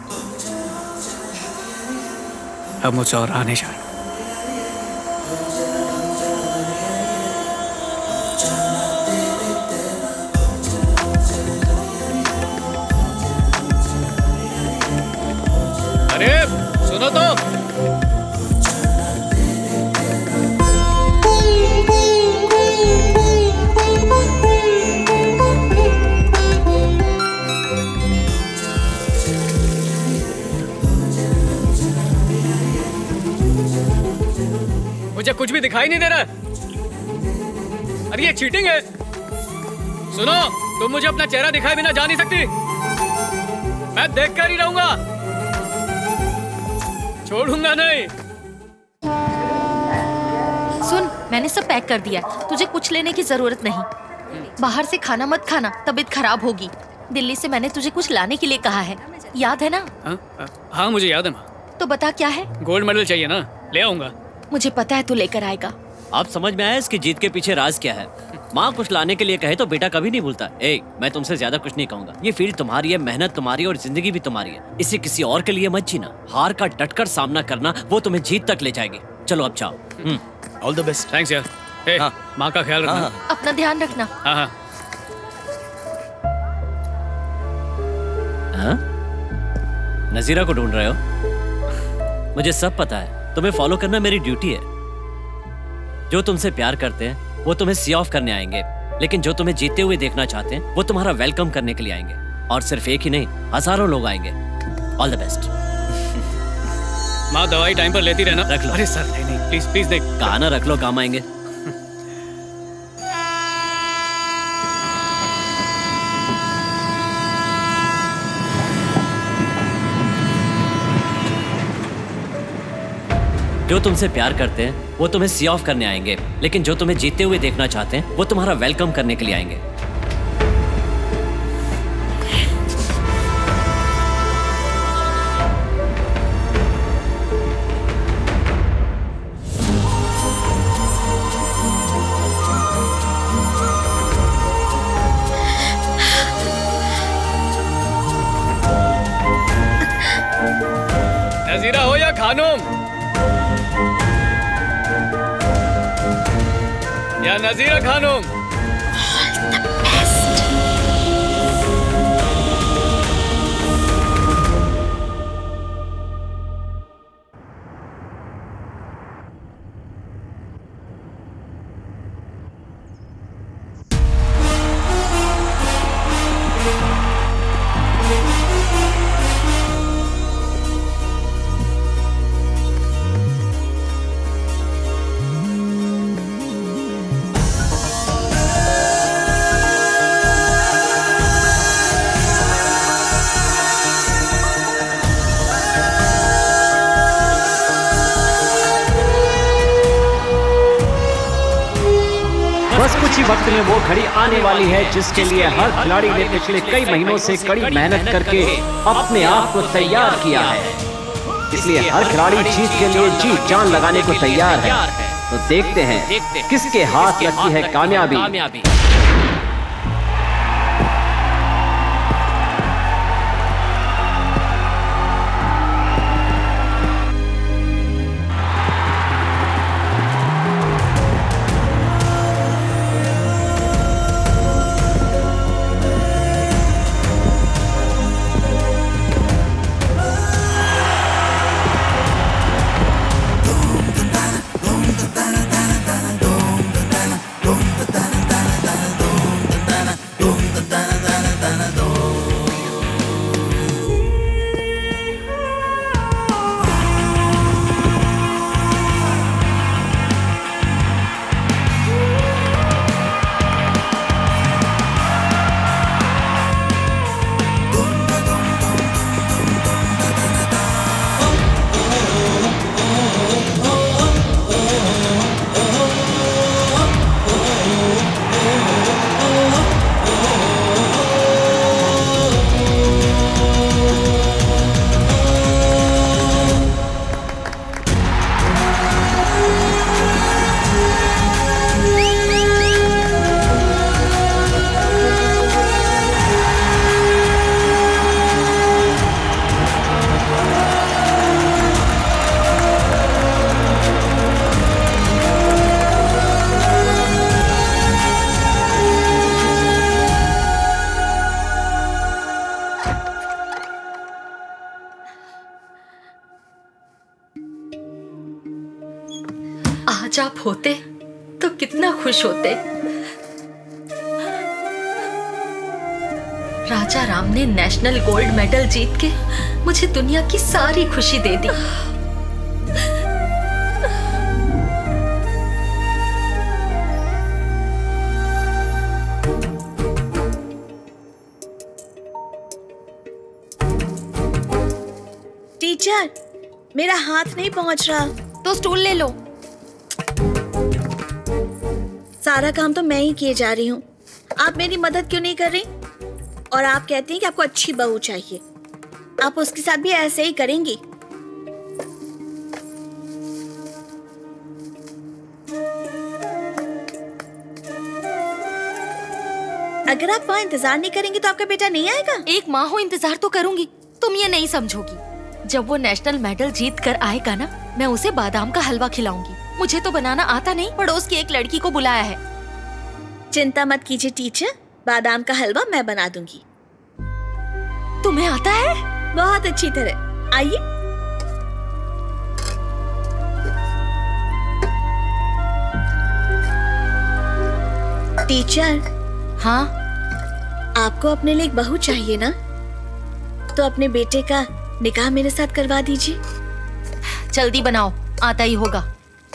अब मुझसे और आने जाए। अरे सुनो तो। मुझे कुछ भी दिखाई नहीं दे रहा। अरे ये चीटिंग है। सुनो, तुम मुझे अपना चेहरा दिखाए बिना जा नहीं सकती। मैं देख कर ही रहूंगा, छोड़ूंगा नहीं। सुन, मैंने सब पैक कर दिया, तुझे कुछ लेने की जरूरत नहीं। बाहर से खाना मत खाना, तबीयत खराब होगी। दिल्ली से मैंने तुझे कुछ लाने के लिए कहा है, याद है ना? हाँ, हाँ मुझे याद है माँ। तो बता क्या है? गोल्ड मेडल चाहिए ना, ले आऊंगा। मुझे पता है तू लेकर आएगा। आप समझ में आया इसकी जीत के पीछे राज क्या है? माँ कुछ लाने के लिए कहे तो बेटा कभी नहीं भूलता। ए, मैं तुमसे ज्यादा कुछ नहीं कहूंगा। ये फील्ड तुम्हारी है, मेहनत तुम्हारी और जिंदगी भी तुम्हारी है। इसे किसी और के लिए मत जीना। हार का डटकर सामना करना वो तुम्हें जीत तक ले जाएगी। चलो अब जाओ। All the best. थैंक्स यार। ए, हाँ। माँ का ख्याल रखना। हाँ। अपना ध्यान रखना। हाँ हाँ। हाँ? नजीरा को ढूंढ रहे हो? मुझे सब पता है। तुम्हें फॉलो करना मेरी ड्यूटी है। जो तुमसे प्यार करते हैं वो तुम्हें सी ऑफ करने आएंगे, लेकिन जो तुम्हें जीते हुए देखना चाहते हैं वो तुम्हारा वेलकम करने के लिए आएंगे। और सिर्फ एक ही नहीं, हजारों लोग आएंगे। All the best. माँ दवाई टाइम पर लेती रहना। रख लो। अरे सर नहीं नहीं प्लीज प्लीज देख। कहा ना रख लो, काम आएंगे। जो तुमसे प्यार करते हैं वो तुम्हें सी ऑफ करने आएंगे, लेकिन जो तुम्हें जीते हुए देखना चाहते हैं वो तुम्हारा वेलकम करने के लिए आएंगे। नजीरा हो या खानूम, या नजीरा खानूम। बस कुछ ही वक्त में वो घड़ी आने वाली है जिसके लिए हर खिलाड़ी ने पिछले कई महीनों से कड़ी मेहनत करके अपने आप को तैयार किया है। इसलिए हर खिलाड़ी जीत के लिए जी जान लगाने को तैयार है। तो देखते हैं किसके हाथ लगती है कामयाबी। आज आप होते तो कितना खुश होते। राजा राम ने नेशनल गोल्ड मेडल जीत के मुझे दुनिया की सारी खुशी दे दी। टीचर, मेरा हाथ नहीं पहुंच रहा। तो स्टूल ले लो। सारा काम तो मैं ही किए जा रही हूँ, आप मेरी मदद क्यों नहीं कर रही? और आप कहती हैं कि आपको अच्छी बहू चाहिए, आप उसके साथ भी ऐसे ही करेंगी? अगर आप वहाँ इंतजार नहीं करेंगी तो आपका बेटा नहीं आएगा? एक माँ हो, इंतजार तो करूंगी। तुम ये नहीं समझोगी। जब वो नेशनल मेडल जीत कर आएगा ना, मैं उसे बादाम का हलवा खिलाऊंगी। मुझे तो बनाना आता नहीं, पड़ोस की एक लड़की को बुलाया है। चिंता मत कीजिए टीचर, बादाम का हलवा मैं बना दूंगी। तुम्हें आता है? बहुत अच्छी तरह। आइए। टीचर। हाँ? आपको अपने लिए एक बहू चाहिए ना, तो अपने बेटे का निकाह मेरे साथ करवा दीजिए। जल्दी बनाओ, आता ही होगा।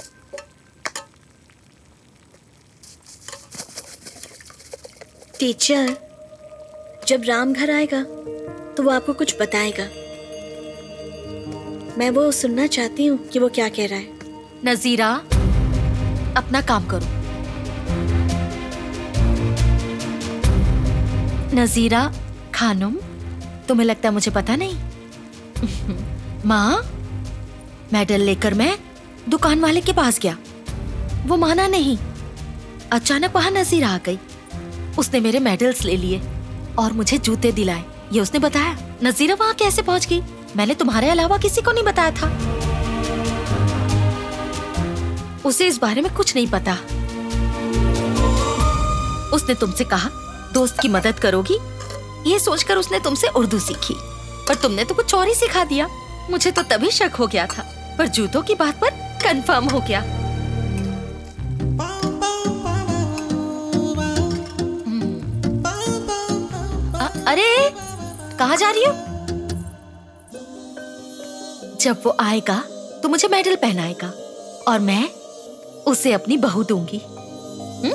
टीचर, जब राम घर आएगा तो वो आपको कुछ बताएगा। मैं वो सुनना चाहती हूँ कि वो क्या कह रहा है। नजीरा, अपना काम करो। नजीरा खानुम, तुम्हें लगता है मुझे पता नहीं? माँ, मेडल लेकर मैं दुकान वाले के पास गया, वो माना नहीं। अचानक वहां नजीरा आ गई। उसने मेरे मेडल्स ले लिए और मुझे जूते दिलाए, ये उसने बताया। नजीरा वहां कैसे पहुंच गई? मैंने तुम्हारे अलावा किसी को नहीं बताया था। उसे इस बारे में कुछ नहीं पता। उसने तुमसे कहा दोस्त की मदद करोगी, ये सोचकर उसने तुमसे उर्दू सीखी, पर तुमने तो कुछ और ही सिखा दिया। मुझे तो तभी शक हो गया था, पर जूतों की बात पर कंफर्म हो गया। अरे कहाँ जा रही हो? जब वो आएगा तो मुझे मेडल पहनाएगा और मैं उसे अपनी बहू दूंगी। हुँ?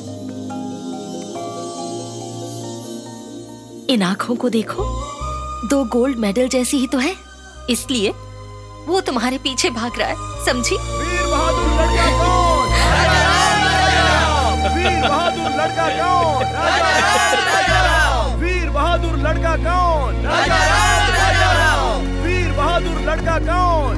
इन आंखों को देखो, दो गोल्ड मेडल जैसी ही तो है, इसलिए वो तुम्हारे पीछे भाग रहा है, समझी? वीर बहादुर लड़का कौन? वीर बहादुर लड़का कौन? वीर बहादुर लड़का कौन? वीर बहादुर लड़का कौन?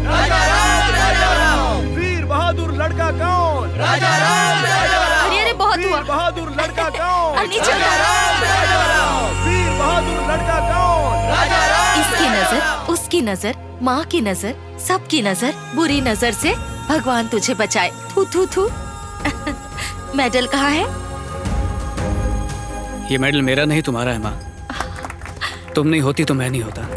वीर बहादुर लड़का कौन? अरे अरे बहुत हुआ। बहादुर लड़का कौन? नीचे वीर बहादुर लड़का कौन? इसकी नजर, उसकी नजर, माँ की नजर, सबकी नजर, बुरी नजर से भगवान तुझे बचाए। थू थू थू। मेडल कहाँ है? ये मेडल मेरा नहीं, तुम्हारा है माँ। तुम नहीं होती तो मैं नहीं होता।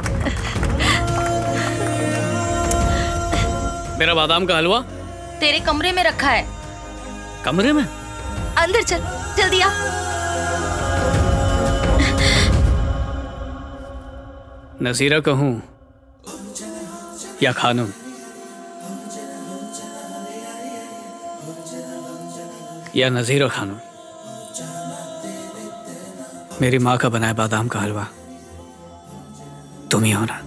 मेरा बादाम का हलवा तेरे कमरे में रखा है। कमरे में? अंदर चल, जल्दी आ। नसीरा कहूं या खानुम? या नजीर खानुम? मेरी माँ का बनाया बादाम का हलवा तुम ही हो ना?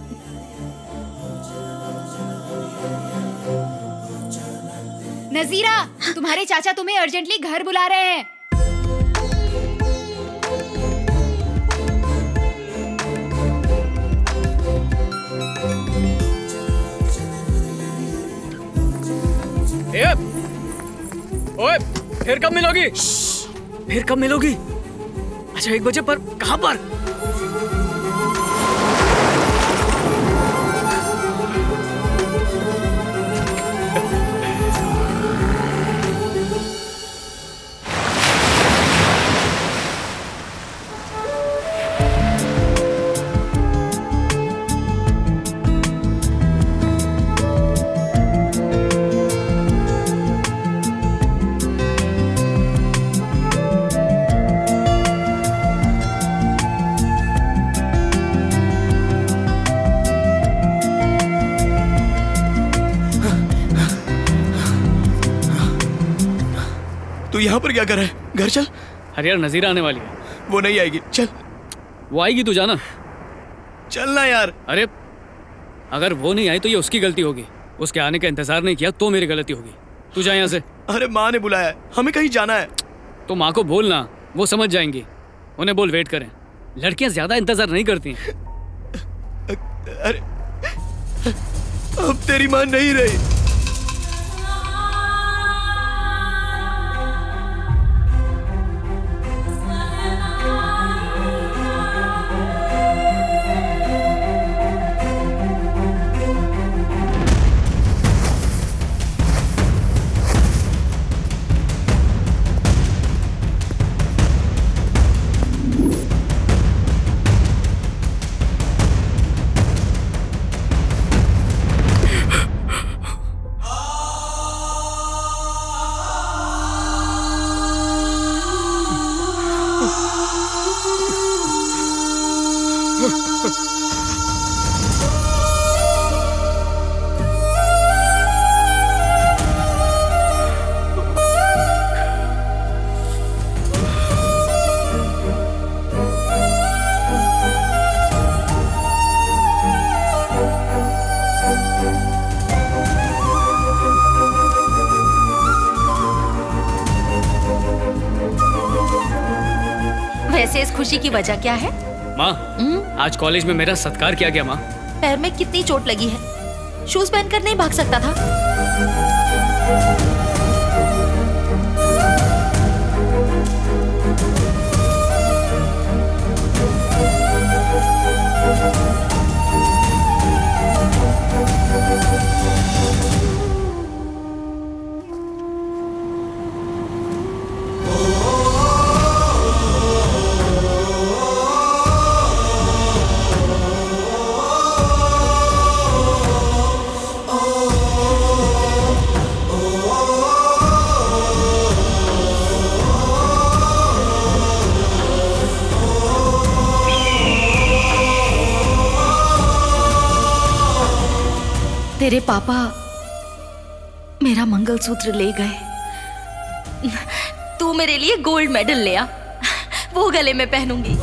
नजीरा, तुम्हारे चाचा तुम्हें अर्जेंटली घर बुला रहे हैं। ए, ओए, फिर कब मिलोगी? फिर कब मिलोगी? अच्छा, एक बजे पर? कहाँ पर? तू यहाँ पर क्या कर रहा है? घर चल। अरे यार नजीरा आने वाली है। वो नहीं आएगी, चल। वो आएगी, तू जाना। चलना यार। अरे अगर वो नहीं आई तो ये उसकी गलती होगी, उसके आने का इंतजार नहीं किया तो मेरी गलती होगी। तू जा यहाँ से। अरे माँ ने बुलाया है, हमें कहीं जाना है। तो माँ को बोलना, वो समझ जाएंगी। उन्हें बोल वेट करें, लड़कियां ज्यादा इंतजार नहीं करती। अरे अब तेरी माँ नहीं रही। वैसे इस खुशी की वजह क्या है? माँ, आज कॉलेज में मेरा सत्कार किया गया। माँ, पैर में कितनी चोट लगी है, शूज पहनकर नहीं भाग सकता था? तेरे पापा मेरा मंगलसूत्र ले गए। तू मेरे लिए गोल्ड मेडल ले आ, वो गले में पहनूंगी।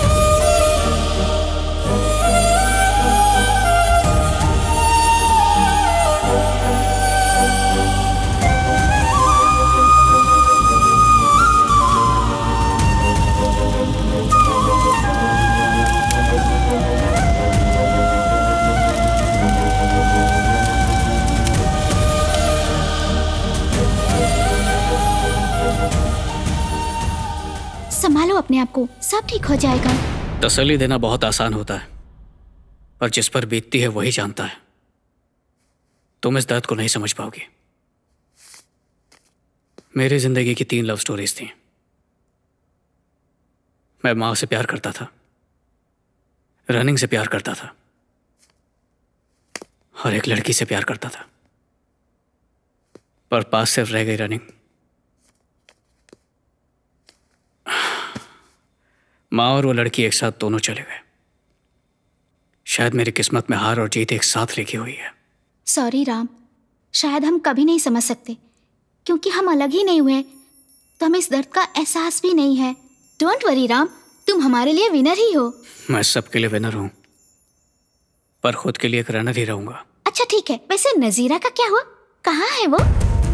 संभालो अपने आप को, सब ठीक हो जाएगा। तसल्ली देना बहुत आसान होता है, पर जिस पर बीतती है वही जानता है। तुम इस दर्द को नहीं समझ पाओगी। मेरी जिंदगी की तीन लव स्टोरीज थी। मैं माँ से प्यार करता था, रनिंग से प्यार करता था, और एक लड़की से प्यार करता था, पर पास सिर्फ रह गई रनिंग। माँ और वो लड़की एक साथ दोनों चले गए। शायद मेरी किस्मत में हार और जीत एक साथ लिखी हुई है। सॉरी राम, शायद हम कभी नहीं समझ सकते, क्योंकि हम अलग ही नहीं हुए, तो हमें इस दर्द का एहसास भी नहीं है। डोंट वरी राम, तुम हमारे लिए विनर ही हो। मैं सबके लिए विनर हूं, पर खुद के लिए एक रनर ही रहूंगा। अच्छा ठीक है, वैसे नजीरा का क्या हुआ? कहाँ है वो?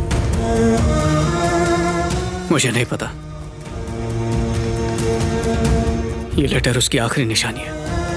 मुझे नहीं पता। ये लेटर उसकी आखिरी निशानी है।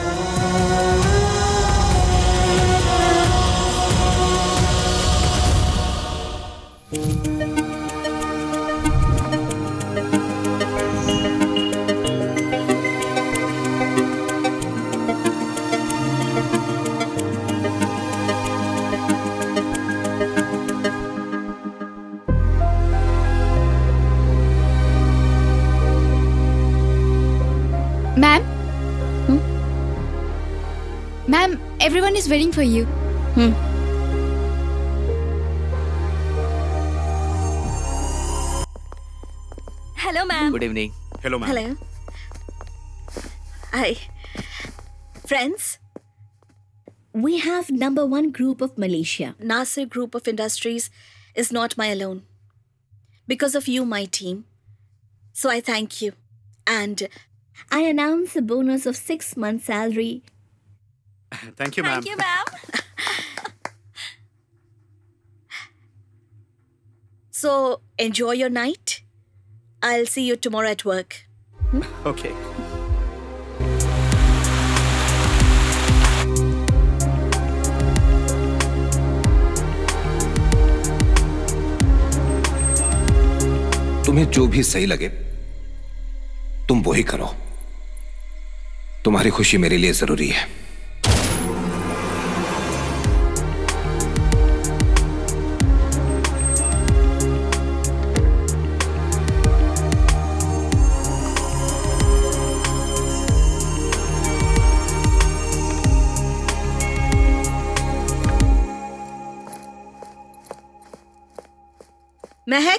Ma'am, ma'am, everyone is waiting for you. Hmm. Hello, ma'am. Good evening. Hello ma'am. Hello. Hi. Friends, we have number one group of Malaysia. Nasir Group of Industries is not my alone. Because of you, my team. So I thank you. And I announce a bonus of six months' salary. Thank you, ma'am. Thank you, ma'am. So enjoy your night. I'll see you tomorrow at work. Hmm? Okay. तुम्हें जो भी सही लगे तुम वो ही करो। तुम्हारी खुशी मेरे लिए जरूरी है। महक,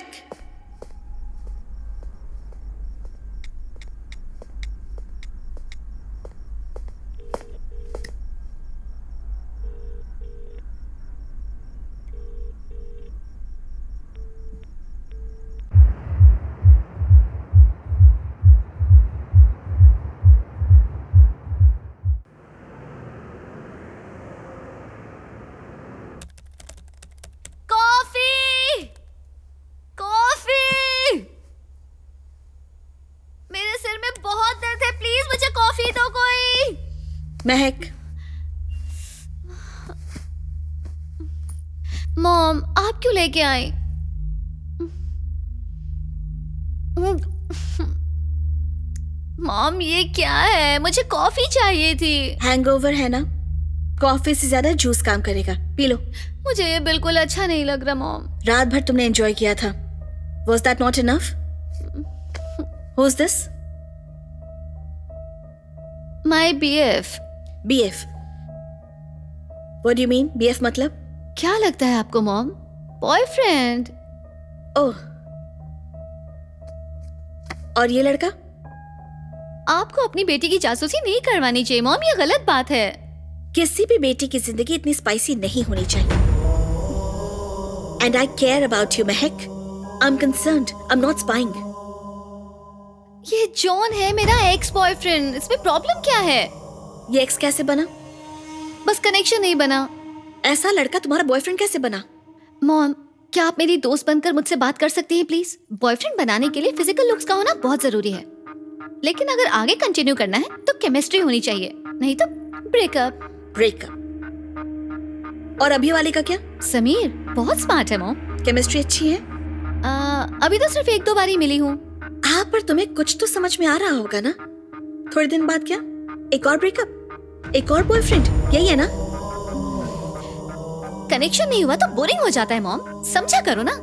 महक। मॉम, आप क्यों लेके आए? मॉम, ये क्या है? मुझे कॉफी चाहिए थी। हैंगओवर है ना, कॉफी से ज्यादा जूस काम करेगा, पी लो। मुझे ये बिल्कुल अच्छा नहीं लग रहा मॉम। रात भर तुमने एंजॉय किया था। Was that not enough? Who's this? My B F. B F. What do you mean? B F मतलब? क्या लगता है आपको मॉम? बॉयफ्रेंड। ओह। और ये लड़का? आपको अपनी बेटी की जासूसी नहीं करवानी चाहिए मॉम, ये गलत बात है। किसी भी बेटी की जिंदगी इतनी स्पाइसी नहीं होनी चाहिए। And I care about you, Mahak. I'm concerned. I'm not spying. ये जॉन है, मेरा एक्स बॉयफ्रेंड। इसमें प्रॉब्लम क्या है? ये एक्स कैसे बना? बस कनेक्शन नहीं बना। ऐसा लड़का तुम्हारा बॉयफ्रेंड कैसे बना? मॉम, क्या आप मेरी दोस्त बनकर मुझसे बात कर सकती हैं प्लीज? बॉयफ्रेंड बनाने के लिए फिजिकल लुक्स का होना बहुत जरूरी है, लेकिन अगर आगे कंटिन्यू करना है तो केमिस्ट्री होनी चाहिए, नहीं तो ब्रेकअप। ब्रेकअप। और अभी वाले का क्या? समीर बहुत स्मार्ट है मॉम। केमिस्ट्री अच्छी है? आ, अभी तो सिर्फ एक दो बार ही मिली हूँ। हाँ, पर तुम्हें कुछ तो समझ में आ रहा होगा ना? थोड़े दिन बाद क्या? एक और ब्रेकअप, एक और बॉयफ्रेंड, यही है ना? कनेक्शन नहीं हुआ तो बोरिंग हो जाता है मॉम, समझा करो ना।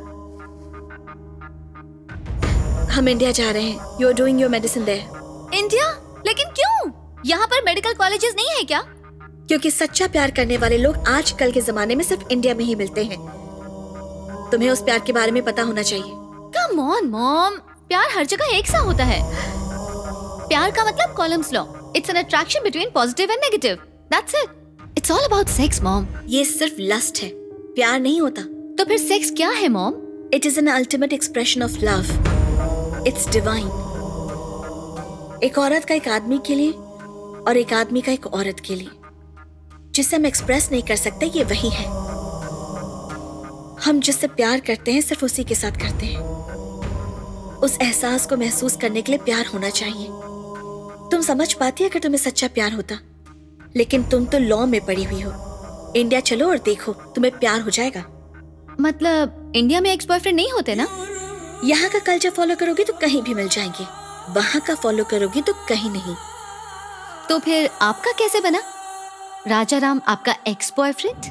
हम इंडिया जा रहे हैं। You are doing your medicine there. India? लेकिन क्यों? यहाँ पर मेडिकल कॉलेजेस नहीं है क्या? क्योंकि सच्चा प्यार करने वाले लोग आजकल के जमाने में सिर्फ इंडिया में ही मिलते हैं। तुम्हें उस प्यार के बारे में पता होना चाहिए। कम ऑन मॉम, प्यार हर जगह एक सा होता है। प्यार का मतलब Coulomb's law, it's an attraction between positive and negative, that's it. It's all about sex mom. ये सिर्फ लस्ट है, प्यार नहीं होता। तो फिर सेक्स क्या है mom? It is an ultimate expression of love. It's divine. एक औरत का एक आदमी के लिए और एक आदमी का एक औरत के लिए, जिसे हम एक्सप्रेस नहीं कर सकते, ये वही है। हम जिससे प्यार करते हैं सिर्फ उसी के साथ करते हैं। उस एहसास को महसूस करने के लिए प्यार होना चाहिए। तुम समझ पाती अगर तुम्हें सच्चा प्यार होता, लेकिन तुम तो लॉ में पड़ी हुई हो। इंडिया चलो और देखो, तुम्हें प्यार हो जाएगा। मतलब इंडिया में एक्स बॉयफ्रेंड नहीं होते ना? यहाँ का कल्चर फॉलो करोगी तो कहीं भी मिल जाएंगे, वहाँ का फॉलो करोगी तो कहीं नहीं। तो फिर आपका कैसे बना? राजा राम आपका एक्स बॉयफ्रेंड?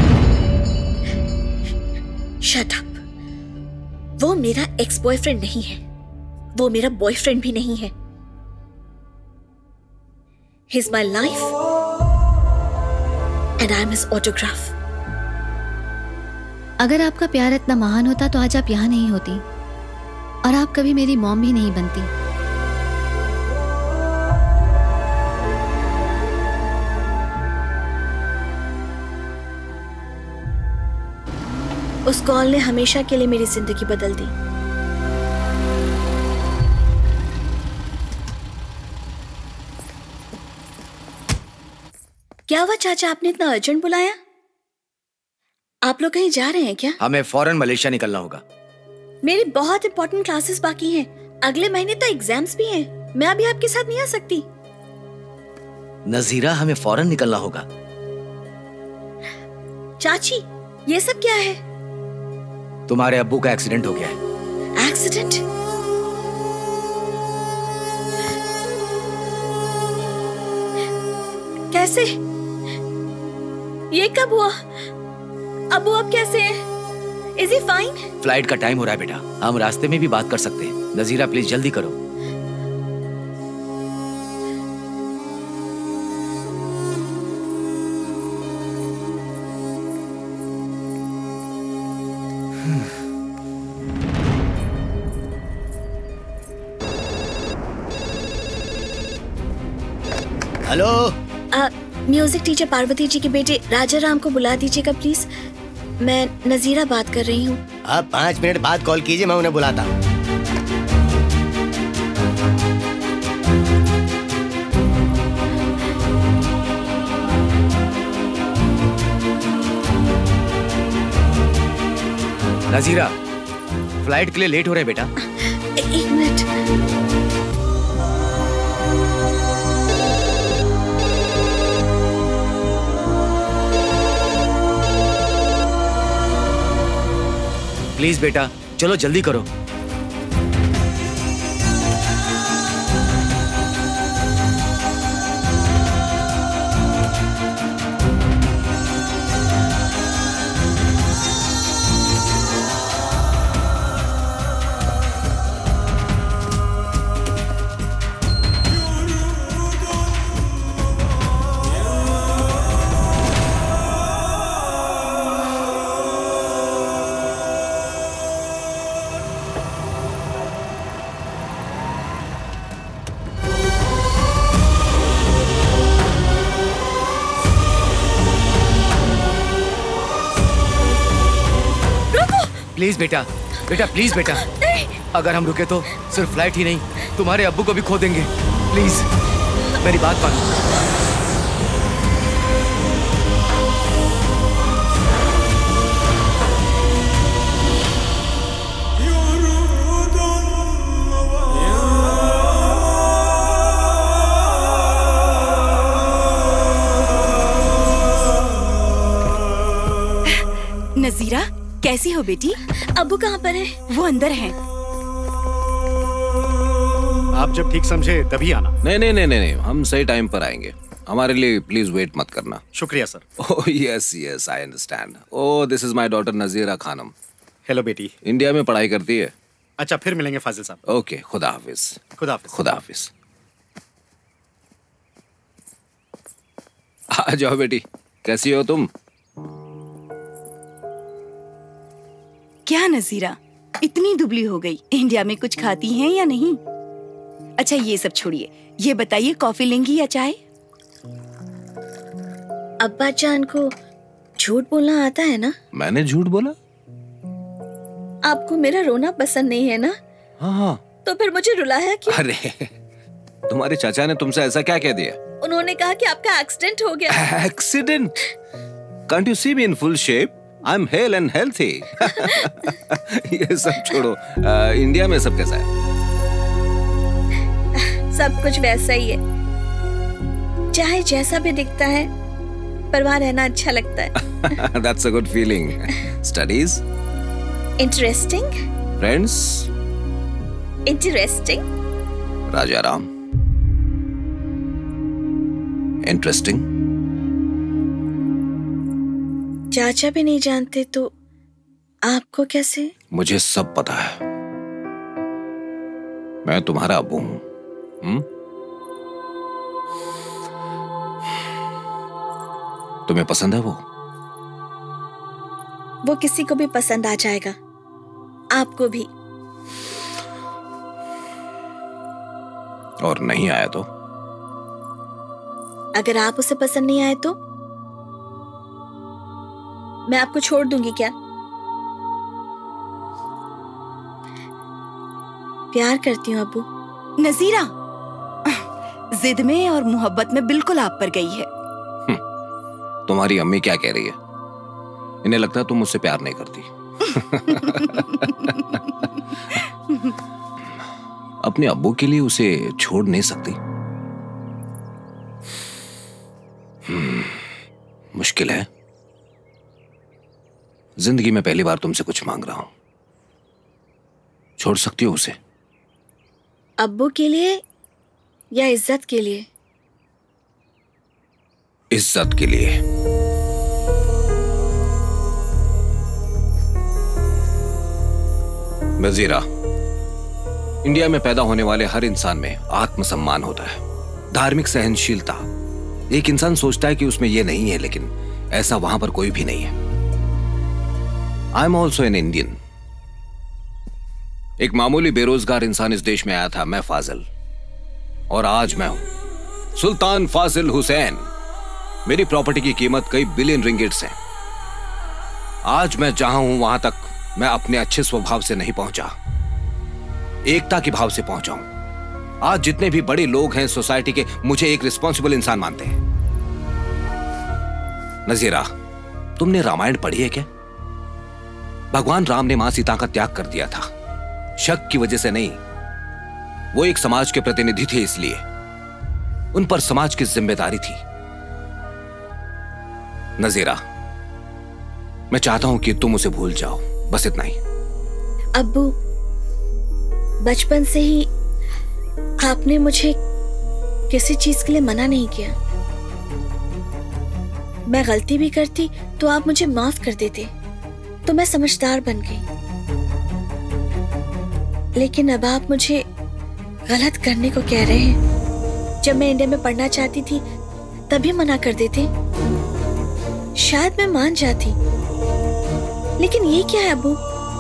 Shut up. वो मेरा एक्स बॉयफ्रेंड नहीं है, वो मेरा बॉयफ्रेंड भी नहीं है। He is my life and I am his autograph. अगर आपका प्यार इतना महान होता तो आज आप यहाँ नहीं होती, और आप कभी मेरी मॉम भी नहीं बनती। उस कॉल ने हमेशा के लिए मेरी जिंदगी बदल दी। क्या हुआ चाचा, आपने इतना अर्जेंट बुलाया? आप लोग कहीं जा रहे हैं क्या? हमें फौरन मलेशिया निकलना होगा। मेरी बहुत इंपॉर्टेंट क्लासेस बाकी हैं। अगले महीने तो एग्जाम्स भी हैं। मैं अभी आपके साथ नहीं आ सकती। नजीरा, हमें फौरन निकलना होगा। चाची, ये सब क्या है? तुम्हारे अब्बू का एक्सीडेंट हो गया है। एक्सीडेंट? कैसे? ये कब हुआ? अब्बू अब कैसे हैं? Is he fine? फ्लाइट का टाइम हो रहा है बेटा, हम रास्ते में भी बात कर सकते हैं। नजीरा प्लीज जल्दी करो। Hello. Music teacher Parvati ji के बेटे राजा राम को बुला दीजिएगा प्लीज। मैं नजीरा बात कर रही हूँ। आप पाँच मिनट बाद कॉल कीजिए, मैं उन्हें बुलाता हूँ। नजीरा, फ्लाइट के लिए लेट हो रहे बेटा। एक मिनट। प्लीज बेटा, चलो जल्दी करो। प्लीज बेटा, बेटा प्लीज बेटा, अगर हम रुके तो सिर्फ फ्लाइट ही नहीं, तुम्हारे अब्बू को भी खो देंगे। प्लीज मेरी बात मानो। नजीरा, कैसी हो बेटी? अब्बू कहाँ पर है? वो अंदर हैं। आप जब ठीक समझे तभी आना। नहीं नहीं नहीं नहीं, हम सही टाइम पर आएंगे। हमारे लिए प्लीज वेट मत करना। शुक्रिया sir. Oh yes yes, I understand. Oh this is my daughter Nazira Khanam. Hello बेटी। इंडिया में पढ़ाई करती है। अच्छा, फिर मिलेंगे फाजिल साहब। ओके, खुदा हाफिज। खुदा हाफिज। खुदा हाफिज। आ जाओ बेटी, कैसी हो तुम? क्या नजीरा, इतनी दुबली हो गई, इंडिया में कुछ खाती हैं या नहीं? अच्छा ये सब छोड़िए, ये बताइए कॉफी लेंगी या चाय? अब्बा जान को झूठ बोलना आता है ना? मैंने झूठ बोला? आपको मेरा रोना पसंद नहीं है ना? हाँ हाँ। तो फिर मुझे रुलाया क्यों? अरे तुम्हारे चाचा ने तुमसे ऐसा क्या कह दिया? उन्होंने कहा कि आपका एक्सीडेंट हो गया। Accident? Can't you see me in full shape? I'm hale and healthy. ये सब छोड़ो, आ, इंडिया में सब कैसा है? सब कुछ वैसा ही है, चाहे जैसा भी दिखता है, पर वहाँ रहना अच्छा लगता है। That's a good feeling. Studies? Interesting. Friends? Interesting. Raja Ram? Interesting. चाचा भी नहीं जानते तो आपको कैसे? मुझे सब पता है, मैं तुम्हारा अब्बू हूं। हम्म? तुम्हें पसंद है वो? वो किसी को भी पसंद आ जाएगा, आपको भी। और नहीं आया तो? अगर आप उसे पसंद नहीं आए तो मैं आपको छोड़ दूंगी क्या? प्यार करती हूँ अब्बू। नजीरा जिद में और मोहब्बत में बिल्कुल आप पर गई है। तुम्हारी अम्मी क्या कह रही है? इन्हें लगता है तुम मुझसे प्यार नहीं करती। अपने अब्बू के लिए उसे छोड़ नहीं सकती। हम्म, मुश्किल है। जिंदगी में पहली बार तुमसे कुछ मांग रहा हूं। छोड़ सकती हो उसे? अब्बू के लिए या इज्जत के लिए? इज्जत के लिए। नजीरा, इंडिया में पैदा होने वाले हर इंसान में आत्मसम्मान होता है, धार्मिक सहनशीलता। एक इंसान सोचता है कि उसमें यह नहीं है, लेकिन ऐसा वहां पर कोई भी नहीं है। I am also an Indian. एक मामूली बेरोजगार इंसान इस देश में आया था, मैं फाजिल, और आज मैं हूं सुल्तान फाजिल हुसैन। मेरी प्रॉपर्टी की कीमत कई बिलियन रिंगिट्स है। आज मैं जहां हूं वहां तक मैं अपने अच्छे स्वभाव से नहीं पहुंचा, एकता के भाव से पहुंचा हूं। आज जितने भी बड़े लोग हैं सोसाइटी के, मुझे एक रिस्पॉन्सिबल इंसान मानते हैं। नजीरा, तुमने रामायण पढ़ी है क्या? भगवान राम ने मां सीता का त्याग कर दिया था, शक की वजह से नहीं। वो एक समाज के प्रतिनिधि थे, इसलिए उन पर समाज की जिम्मेदारी थी। नजीरा, मैं चाहता हूं कि तुम उसे भूल जाओ, बस इतना ही। अब्बू, बचपन से ही आपने मुझे किसी चीज के लिए मना नहीं किया। मैं गलती भी करती तो आप मुझे माफ कर देते, तो मैं समझदार बन गई। लेकिन अब आप मुझे गलत करने को कह रहे हैं। जब मैं इंडिया में पढ़ना चाहती थी तभी मना कर देते, शायद मैं मान जाती। लेकिन ये क्या है अब्बू?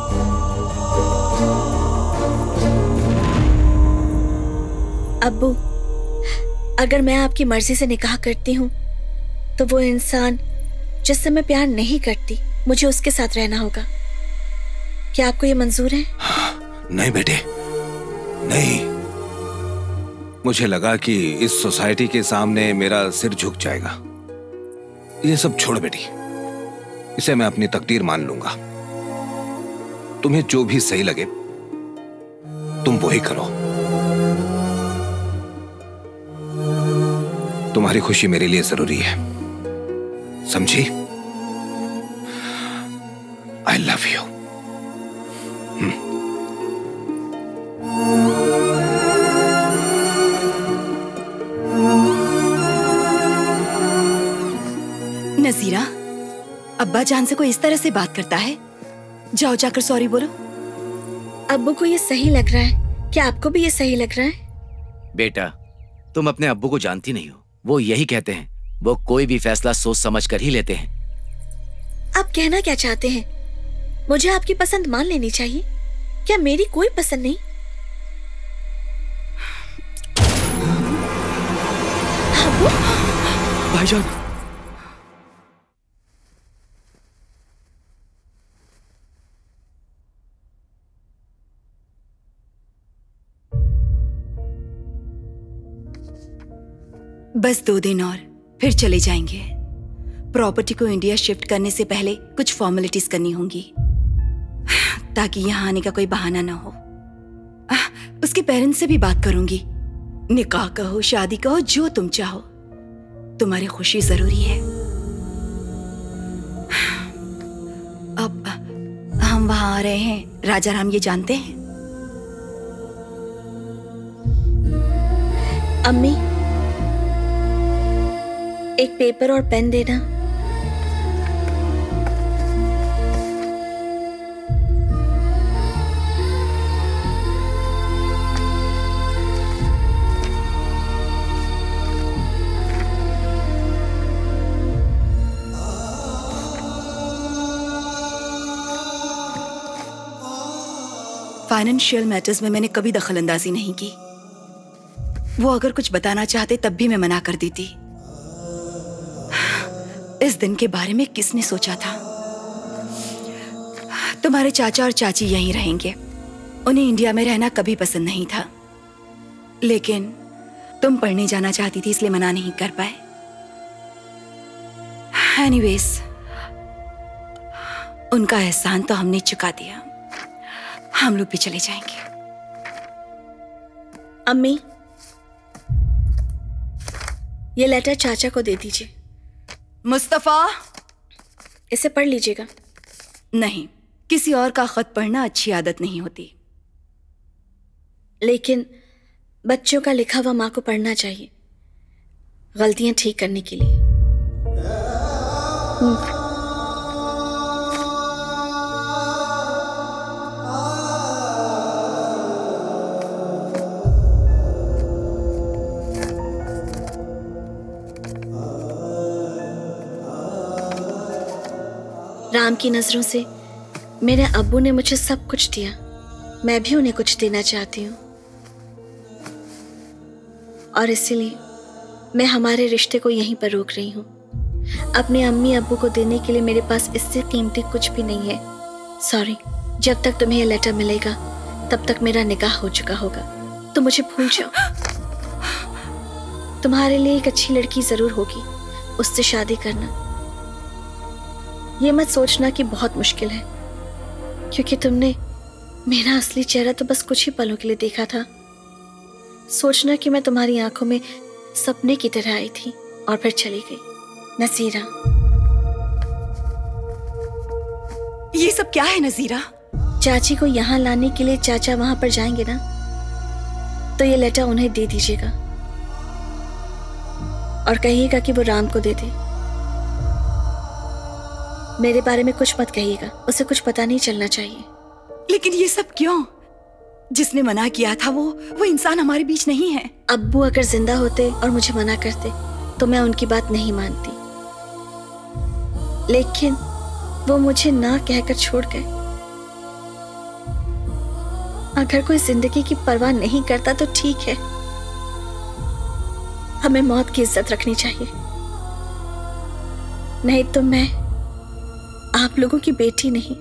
अब्बू, अगर मैं आपकी मर्जी से निकाह करती हूँ तो वो इंसान जिससे मैं प्यार नहीं करती, मुझे उसके साथ रहना होगा। क्या आपको ये मंजूर है? नहीं बेटे, नहीं। मुझे लगा कि इस सोसाइटी के सामने मेरा सिर झुक जाएगा। ये सब छोड़ बेटी, इसे मैं अपनी तकदीर मान लूंगा। तुम्हें जो भी सही लगे तुम वही करो। तुम्हारी खुशी मेरे लिए जरूरी है, समझी? I love you. नजीरा, अब्बा जान से कोई इस तरह से बात करता है? जाओ जाकर सॉरी बोलो। अब्बू को ये सही लग रहा है, क्या आपको भी ये सही लग रहा है? बेटा, तुम अपने अब्बू को जानती नहीं हो। वो यही कहते हैं, वो कोई भी फैसला सोच समझ कर ही लेते हैं। आप कहना क्या चाहते हैं? मुझे आपकी पसंद मान लेनी चाहिए? क्या मेरी कोई पसंद नहीं? भाईजान, बस दो दिन और फिर चले जाएंगे। प्रॉपर्टी को इंडिया शिफ्ट करने से पहले कुछ फॉर्मेलिटीज करनी होंगी, ताकि यहाँ आने का कोई बहाना ना हो। उसके पेरेंट्स से भी बात करूंगी। निकाह कहो, शादी कहो, जो तुम चाहो, तुम्हारी खुशी जरूरी है। अब हम वहां आ रहे हैं, राजा राम ये जानते हैं? अम्मी, एक पेपर और पेन देना। फाइनेंशियल मैटर्स में मैंने कभी दखल अंदाजी नहीं की। वो अगर कुछ बताना चाहते तब भी मैं मना कर देती। इस दिन के बारे में किसने सोचा था? तुम्हारे चाचा और चाची यहीं रहेंगे। उन्हें इंडिया में रहना कभी पसंद नहीं था, लेकिन तुम पढ़ने जाना चाहती थी इसलिए मना नहीं कर पाए। एनीवेज, उनका एहसान तो हमने चुका दिया, हम लोग भी चले जाएंगे। अम्मी, ये लेटर चाचा को दे दीजिए। मुस्तफा, इसे पढ़ लीजिएगा। नहीं, किसी और का खत पढ़ना अच्छी आदत नहीं होती। लेकिन बच्चों का लिखा हुआ माँ को पढ़ना चाहिए, गलतियां ठीक करने के लिए। राम की नजरों से मेरे अब्बू ने मुझे सब कुछ दिया, मैं भी उन्हें कुछ देना चाहती हूँ, और इसीलिए मैं हमारे रिश्ते को यहीं पर रोक रही हूँ। अपने अम्मी अब्बू को देने के लिए मेरे पास इससे कीमती कुछ भी नहीं है। सॉरी, जब तक तुम्हें यह लेटर मिलेगा तब तक मेरा निकाह हो चुका होगा, तो मुझे भूल जाओ। तुम्हारे लिए एक अच्छी लड़की जरूर होगी, उससे शादी करना। ये मत सोचना कि बहुत मुश्किल है, क्योंकि तुमने मेरा असली चेहरा तो बस कुछ ही पलों के लिए देखा था। सोचना कि मैं तुम्हारी आंखों में सपने की तरह आई थी और फिर चली गई। नसीरा, ये सब क्या है नजीरा? चाची को यहाँ लाने के लिए चाचा वहां पर जाएंगे ना, तो ये लेटर उन्हें दे दीजिएगा और कहिएगा कि वो राम को दे दे। मेरे बारे में कुछ मत कहिएगा, उसे कुछ पता नहीं चलना चाहिए। लेकिन ये सब क्यों? जिसने मना किया था वो वो इंसान हमारे बीच नहीं है। अब्बू अगर जिंदा होते और मुझे मना करते तो मैं उनकी बात नहीं मानती, लेकिन वो मुझे ना कहकर छोड़ गए। अगर कोई जिंदगी की परवाह नहीं करता तो ठीक है, हमें मौत की इज्जत रखनी चाहिए, नहीं तो मैं आप लोगों की बेटी नहीं।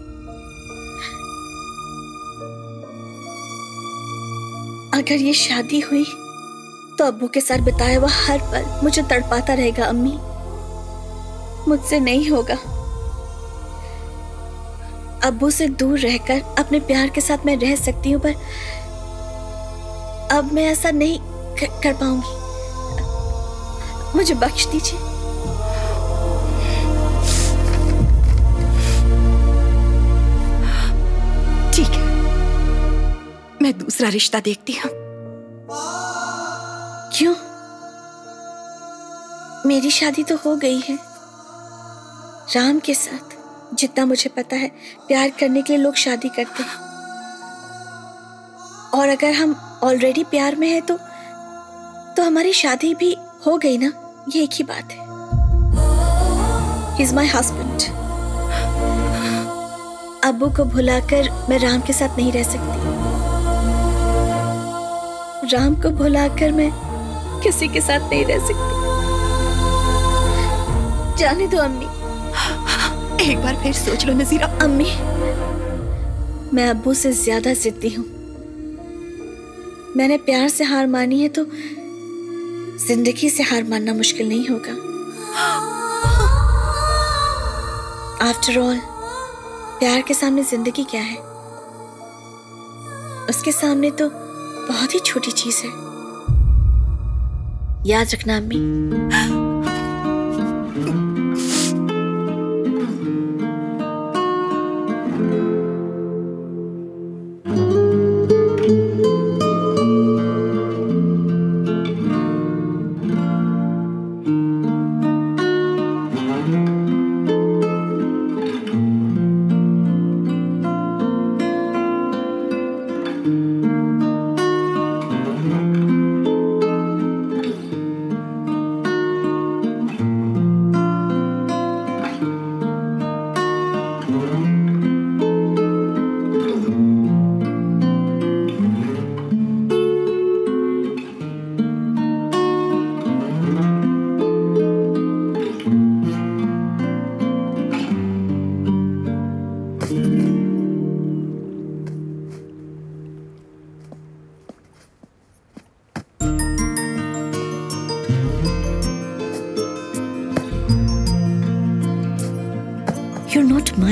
अगर ये शादी हुई तो अब्बू के साथ बिताया हुआ हर पल मुझे तड़पाता रहेगा। अम्मी, मुझसे नहीं होगा। अब्बू से दूर रहकर अपने प्यार के साथ मैं रह सकती हूँ, पर अब मैं ऐसा नहीं कर, कर पाऊंगी। मुझे बख्श दीजिए। ठीक है, मैं दूसरा रिश्ता देखती हूँ। क्यों? मेरी शादी तो हो गई है राम के साथ। जितना मुझे पता है, प्यार करने के लिए लोग शादी करते हैं, और अगर हम ऑलरेडी प्यार में हैं तो तो हमारी शादी भी हो गई ना, ये एक ही बात है। He is my husband. अब्बू को भुलाकर मैं राम के साथ नहीं रह सकती। राम को भुलाकर मैं किसी के साथ नहीं रह सकती। जाने दो अम्मी। एक बार फिर सोच लो नजीरा। अम्मी, मैं अब्बू से ज्यादा जिद्दी हूँ। मैंने प्यार से हार मानी है तो जिंदगी से हार मानना मुश्किल नहीं होगा। आफ्टर ऑल, प्यार के सामने जिंदगी क्या है? उसके सामने तो बहुत ही छोटी चीज है। याद रखना अम्मी।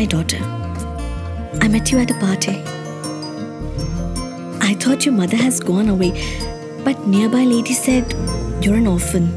daughter. I met you at a party. I thought your mother has gone away, but nearby lady said you're an orphan.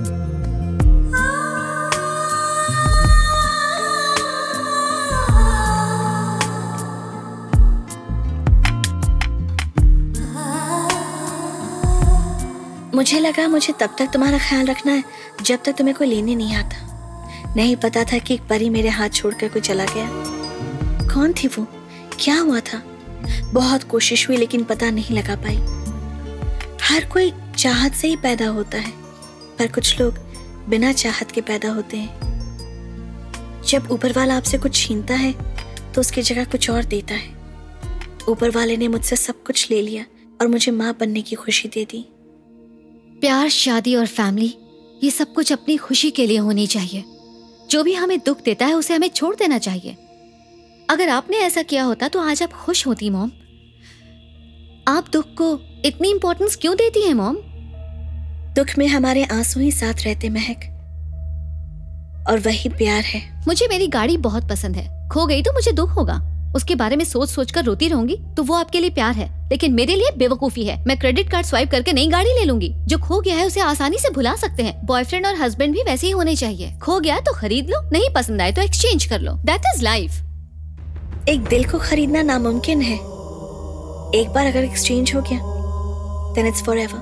मुझे लगा मुझे तब तक तुम्हारा ख्याल रखना है जब तक तुम्हें कोई लेने नहीं आता। नहीं पता था कि एक परी मेरे हाथ छोड़कर कोई चला गया। कौन थी वो? क्या हुआ था? बहुत कोशिश हुई लेकिन पता नहीं लगा पाई। हर कोई चाहत से ही पैदा होता है, पर कुछ लोग बिना चाहत के पैदा होते हैं। जब ऊपर वाला आपसे कुछ छीनता है तो उसकी जगह कुछ और देता है। ऊपर वाले ने मुझसे सब कुछ ले लिया और मुझे माँ बनने की खुशी दे दी। प्यार, शादी और फैमिली, ये सब कुछ अपनी खुशी के लिए होनी चाहिए। जो भी हमें दुख देता है उसे हमें छोड़ देना चाहिए। अगर आपने ऐसा किया होता तो आज आप खुश होती मॉम। आप दुख को इतनी इंपॉर्टेंस क्यों देती हैं मॉम? दुख में हमारे आंसू ही साथ रहते महक, और वही प्यार है। मुझे मेरी गाड़ी बहुत पसंद है। खो गई तो मुझे दुख होगा। उसके बारे में सोच सोच कर रोती रहूंगी तो वो आपके लिए प्यार है, लेकिन मेरे लिए बेवकूफी है। मैं क्रेडिट कार्ड स्वाइप करके नई गाड़ी ले लूंगी। जो खो गया है उसे आसानी से भुला सकते हैं। बॉयफ्रेंड और हस्बैंड भी वैसे ही होने चाहिए। खो गया तो खरीद लो, नहीं पसंद आए तो एक्सचेंज कर लो। That is life. एक दिल को खरीदना नामुमकिन है। एक बार अगर एक्सचेंज हो गया देन इट्स फॉरएवर।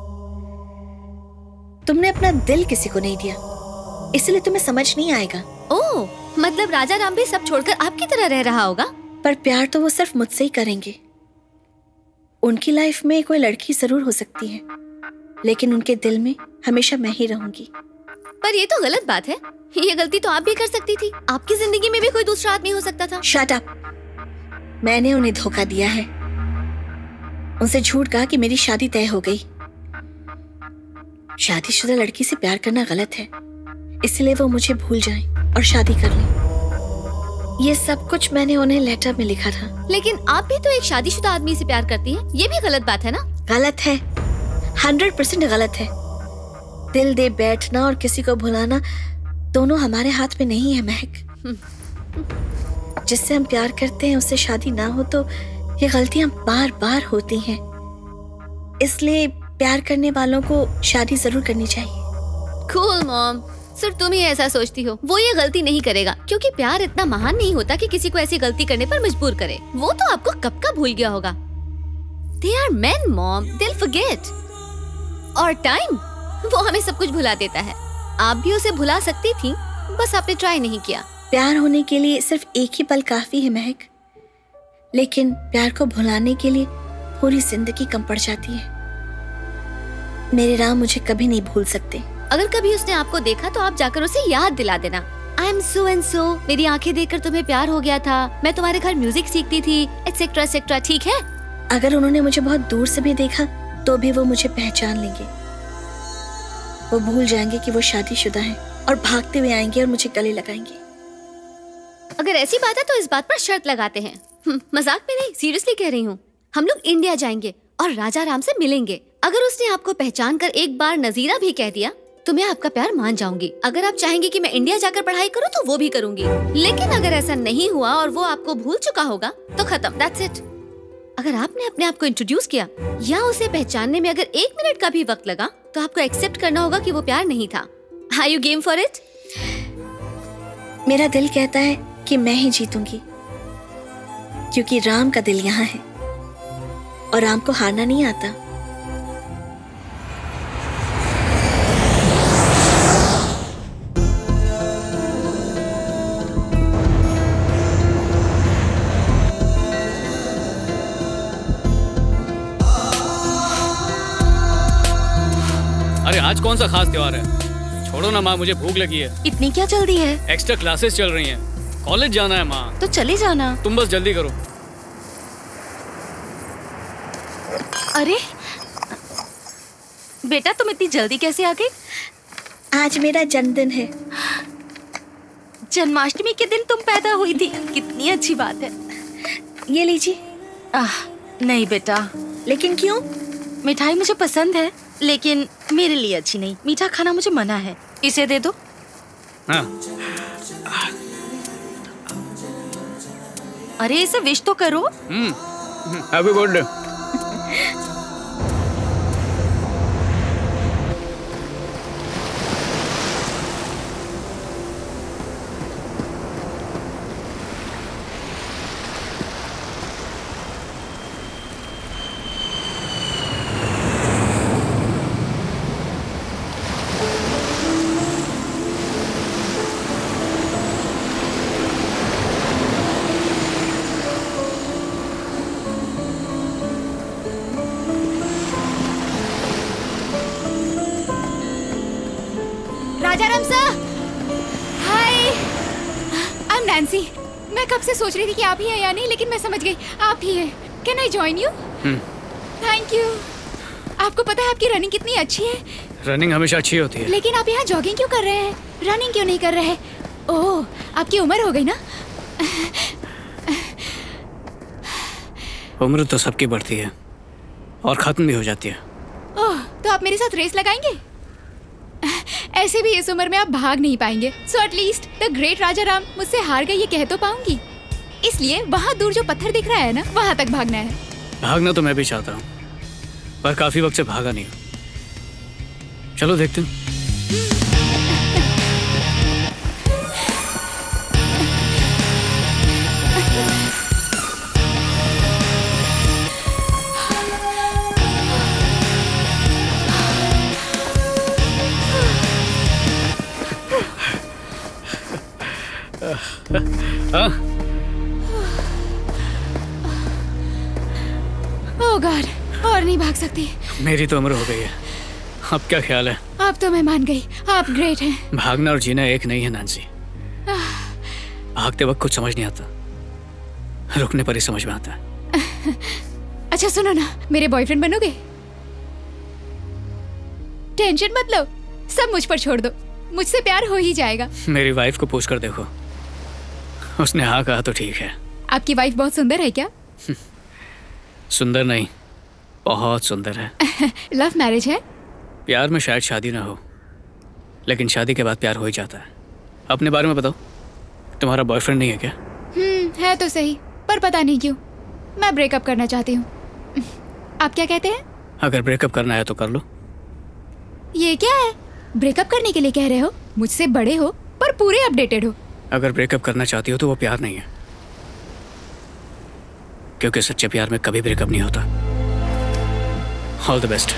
तुमने अपना दिल किसी को नहीं दिया, इसलिए तुम्हें समझ नहीं आएगा। ओह, मतलब राजा राम भी सब छोड़कर आपकी तरह रह रहा होगा। पर प्यार तो वो सिर्फ मुझसे ही करेंगे। उनकी लाइफ में कोई लड़की जरूर हो सकती है, लेकिन उनके दिल में हमेशा मैं ही रहूंगी। पर ये तो गलत बात है। ये गलती तो आप भी कर सकती थी। आपकी जिंदगी में भी कोई दूसरा आदमी हो सकता था। Shut up. मैंने उन्हें धोखा दिया है। उनसे झूठ कहा कि मेरी शादी तय हो गई। शादीशुदा लड़की से प्यार करना गलत है, इसलिए वो मुझे भूल जाएं और शादी कर लें। ये सब कुछ मैंने उन्हें लेटर में लिखा था। लेकिन आप भी तो एक शादीशुदा आदमी से प्यार करती हैं। ये भी गलत बात है ना? गलत है, हंड्रेड परसेंट गलत है। दिल दे बैठना और किसी को भुलाना दोनों हमारे हाथ में नहीं है महक। जिससे हम प्यार करते हैं उससे शादी ना हो तो ये गलतियां बार बार होती हैं। इसलिए प्यार करने वालों को शादी जरूर करनी चाहिए। कूल मॉम, सिर्फ तुम ही ऐसा सोचती हो। वो ये गलती नहीं करेगा, क्योंकि प्यार इतना महान नहीं होता कि किसी को ऐसी गलती करने पर मजबूर करे। वो तो आपको कब का भूल गया होगा। They are men, mom. They'll forget. और टाइम, वो हमें सब कुछ भुला देता है। आप भी उसे भुला सकती थी, बस आपने ट्राई नहीं किया। प्यार होने के लिए सिर्फ एक ही पल काफी है महक, लेकिन प्यार को भुलाने के लिए पूरी जिंदगी कम पड़ जाती है। मेरे राम मुझे कभी नहीं भूल सकते। अगर कभी उसने आपको देखा तो आप जाकर उसे याद दिला देना। I am so and so, मेरी आंखें देखकर तुम्हें प्यार हो गया था। मैं तुम्हारे घर म्यूजिक सीखती थी, एटसेट्रा एटसेट्रा। ठीक है? अगर उन्होंने मुझे बहुत दूर से भी देखा तो भी वो मुझे पहचान लेंगे। वो भूल जाएंगे कि वो शादीशुदा हैं और भागते हुए आएंगे और मुझे गले लगाएंगे। अगर ऐसी बात है तो इस बात पर शर्त लगाते हैं। मजाक में नहीं, सीरियसली कह रही हूँ। हम लोग इंडिया जाएंगे और राजा राम से मिलेंगे। अगर उसने आपको पहचान कर एक बार नजीरा भी कह दिया तो मैं आपका प्यार मान जाऊंगी। अगर आप चाहेंगे कि मैं इंडिया जाकर पढ़ाई करूं तो वो भी करूंगी। लेकिन अगर ऐसा नहीं हुआ और वो आपको भूल चुका होगा तो खत्म, दैट्स इट। अगर आपने अपने आप को इंट्रोड्यूस किया या उसे पहचानने में अगर एक मिनट का भी वक्त लगा तो आपको एक्सेप्ट करना होगा कि वो प्यार नहीं था। Are you game for it? मेरा दिल कहता है कि मैं ही जीतूंगी, क्योंकि राम का दिल यहाँ है और राम को हारना नहीं आता। अरे आज कौन सा खास त्योहार है? छोड़ो ना माँ, मुझे भूख लगी है। इतनी क्या जल्दी है? एक्स्ट्रा क्लासेस चल रही हैं। कॉलेज जाना है माँ। तो चले जाना। तुम बस जल्दी करो। अरे बेटा, तुम इतनी जल्दी कैसे आ गई? आज मेरा जन्मदिन है। जन्माष्टमी के दिन तुम पैदा हुई थी, कितनी अच्छी बात है। ये लीजिए। आह, नहीं बेटा। लेकिन क्यों? मिठाई मुझे पसंद है, लेकिन मेरे लिए अच्छी नहीं। मीठा खाना मुझे मना है। इसे दे दो। हाँ। अरे इसे विश तो करो। Happy birthday. Rajaram sir, hi. I am Nancy. मैं कब से सोच रही थी कि आप ही हैं या नहीं, लेकिन मैं समझ गई आप ही हैं। Can I join you? Thank you. आपको पता है आपकी रनिंग कितनी अच्छी है? रनिंग हमेशा अच्छी होती है। लेकिन आप यहाँ जॉगिंग क्यों कर रहे हैं? रनिंग क्यों नहीं कर रहे हैं? ओह, आपकी उम्र हो गई ना? उम्र तो सबकी बढ़ती है और खत्म भी हो जाती है। ओह, तो आप मेरे साथ रेस लगाएंगे? ऐसे भी इस उम्र में आप भाग नहीं पाएंगे, so at least the great Rajaram मुझसे हार गए ये कह तो पाऊंगी। इसलिए वहाँ दूर जो पत्थर दिख रहा है ना, वहाँ तक भागना है। भागना तो मैं भी चाहता हूँ, पर काफी वक्त से भागा नहीं हूँ। चलो देखते हैं। हाँ? ओह गॉड, और नहीं भाग सकती। मेरी तो उम्र हो गई है, अब क्या ख्याल है? अब तो मैं मान गई, आप ग्रेट हैं। भागना और जीना एक नहीं है नैन्सी। भागते वक्त कुछ समझ नहीं आता, रुकने पर ही समझ में आता है। अच्छा सुनो ना, मेरे बॉयफ्रेंड बनोगे? टेंशन मत लो, सब मुझ पर छोड़ दो, मुझसे प्यार हो ही जाएगा। मेरी वाइफ को पूछ कर देखो, उसने हाँ कहा तो ठीक है। आपकी वाइफ बहुत सुंदर है क्या? सुंदर नहीं, बहुत सुंदर है। लव मैरिज है? प्यार में शायद शादी ना हो, लेकिन शादी के बाद प्यार हो ही जाता है। अपने बारे में बताओ, तुम्हारा बॉयफ्रेंड नहीं है क्या? हम्म, है तो सही, पर पता नहीं क्यों मैं ब्रेकअप करना चाहती हूँ। आप क्या कहते हैं? अगर ब्रेकअप करना है तो कर लो। ये क्या है, ब्रेकअप करने के लिए कह रहे हो? मुझसे बड़े हो पर पूरे अपडेटेड हो। अगर ब्रेकअप करना चाहती हो तो वो प्यार नहीं है, क्योंकि सच्चे प्यार में कभी ब्रेकअप नहीं होता। All the best.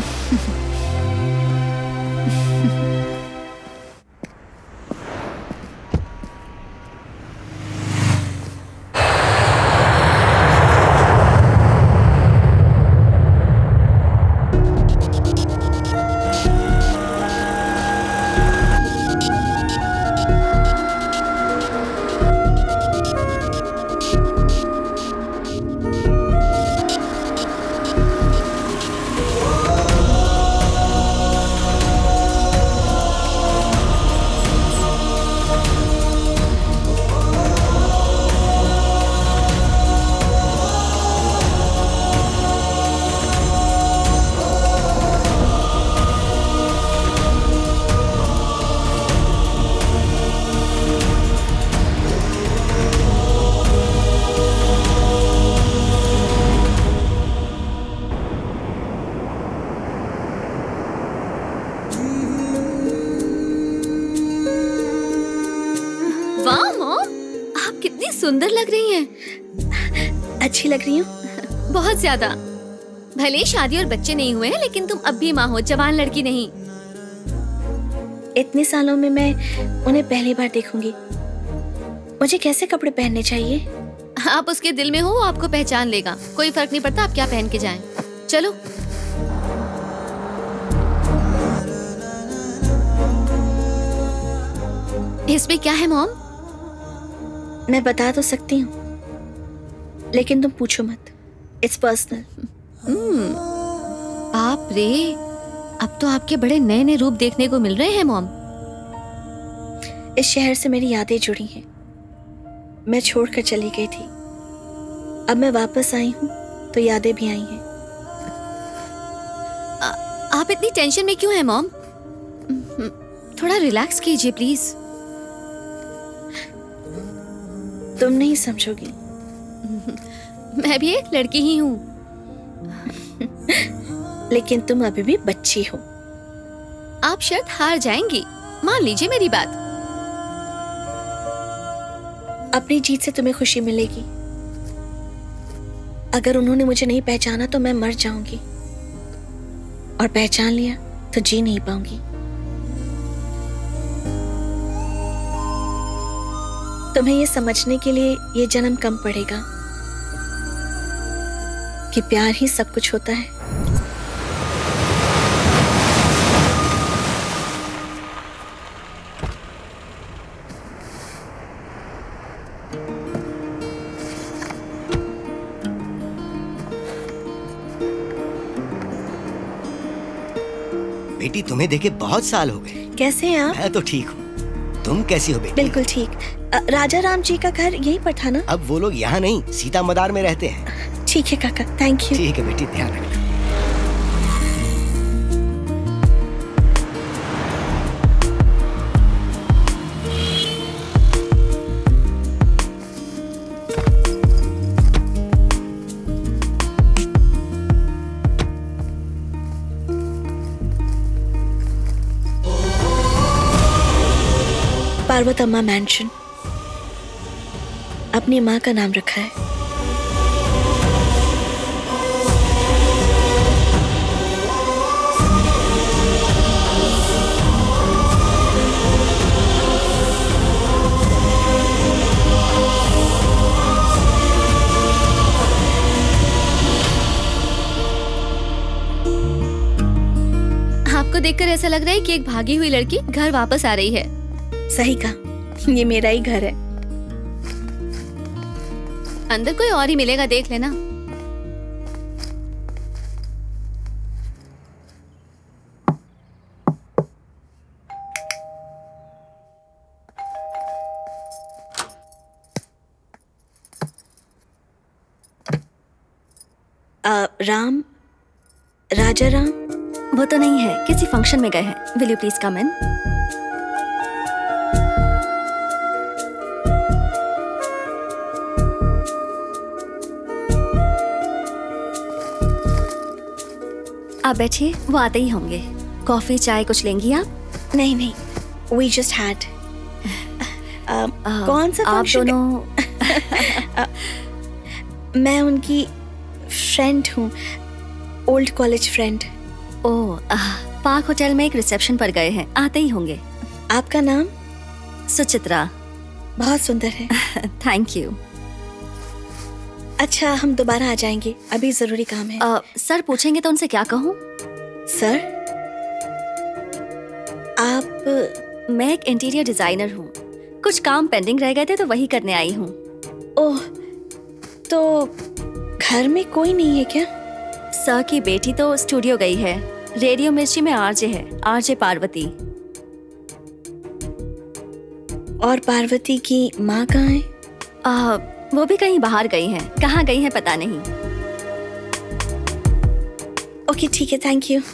सुंदर लग रही हैं। अच्छी लग रही हूँ? बहुत ज्यादा। भले शादी और बच्चे नहीं हुए हैं, लेकिन तुम अब भी माँ हो, जवान लड़की नहीं। इतने सालों में मैं उन्हें पहली बार देखूंगी। मुझे कैसे कपड़े पहनने चाहिए? आप उसके दिल में हो, वो आपको पहचान लेगा। कोई फर्क नहीं पड़ता आप क्या पहन के जाएं। चलो। इसमें क्या है मॉम? मैं बता तो सकती हूँ, लेकिन तुम पूछो मत। It's personal. बाप रे, अब तो आपके बड़े नए नए रूप देखने को मिल रहे हैं मॉम। इस शहर से मेरी यादें जुड़ी हैं। मैं छोड़कर चली गई थी, अब मैं वापस आई हूँ तो यादें भी आई हैं। आ, आप इतनी टेंशन में क्यों हैं मॉम? थोड़ा रिलैक्स कीजिए प्लीज। तुम नहीं समझोगी, मैं भी एक लड़की ही हूँ। लेकिन तुम अभी भी बच्ची हो। आप शर्त हार जाएंगी, मान लीजिए मेरी बात। अपनी जीत से तुम्हें खुशी मिलेगी। अगर उन्होंने मुझे नहीं पहचाना तो मैं मर जाऊंगी, और पहचान लिया तो जी नहीं पाऊंगी। तुम्हें ये समझने के लिए ये जन्म कम पड़ेगा कि प्यार ही सब कुछ होता है। बेटी तुम्हें देखे बहुत साल हो गए। कैसे हैं आप? मैं तो ठीक हूँ, तुम कैसी हो बेटी? बिल्कुल ठीक। अ, राजा राम जी का घर यहीं पर था ना? अब वो लोग यहाँ नहीं, सीता मदार में रहते हैं। ठीक है काका, थैंक यू। ठीक है बेटी, ध्यान रखना। पार्वतम्मा मैंशन अपनी माँ का नाम रखा है। आपको देखकर ऐसा लग रहा है कि एक भागी हुई लड़की घर वापस आ रही है। सही कहा, ये मेरा ही घर है। अंदर कोई और ही मिलेगा, देख लेना। आ, राम, राजा राम? वो तो नहीं है, किसी फंक्शन में गए हैं। Will you please come in? आप बैठिए, वो आते ही होंगे। कॉफी चाय कुछ लेंगी आप? नहीं नहीं, we just had। कौन सा आप फंक्शन? दोनों मैं उनकी फ्रेंड हूँ, old college friend. Oh, park hotel में एक रिसेप्शन पर गए हैं, आते ही होंगे। आपका नाम? सुचित्रा। बहुत सुंदर है। Thank you. अच्छा, हम दोबारा आ जाएंगे, अभी जरूरी काम है। आ, सर पूछेंगे तो उनसे क्या कहूँ? सर, आप? मैं एक इंटीरियर डिजाइनर हूँ, कुछ काम पेंडिंग रह गए थे तो वही करने आई हूँ। ओह, तो घर में कोई नहीं है क्या? सर की बेटी तो स्टूडियो गई है, रेडियो मिर्ची में आरजे है, आरजे पार्वती। और पार्वती की माँ कहाँ है? आ, वो भी कहीं बाहर गई हैं, कहाँ गई हैं पता नहीं। ओके ठीक है, थैंक यू।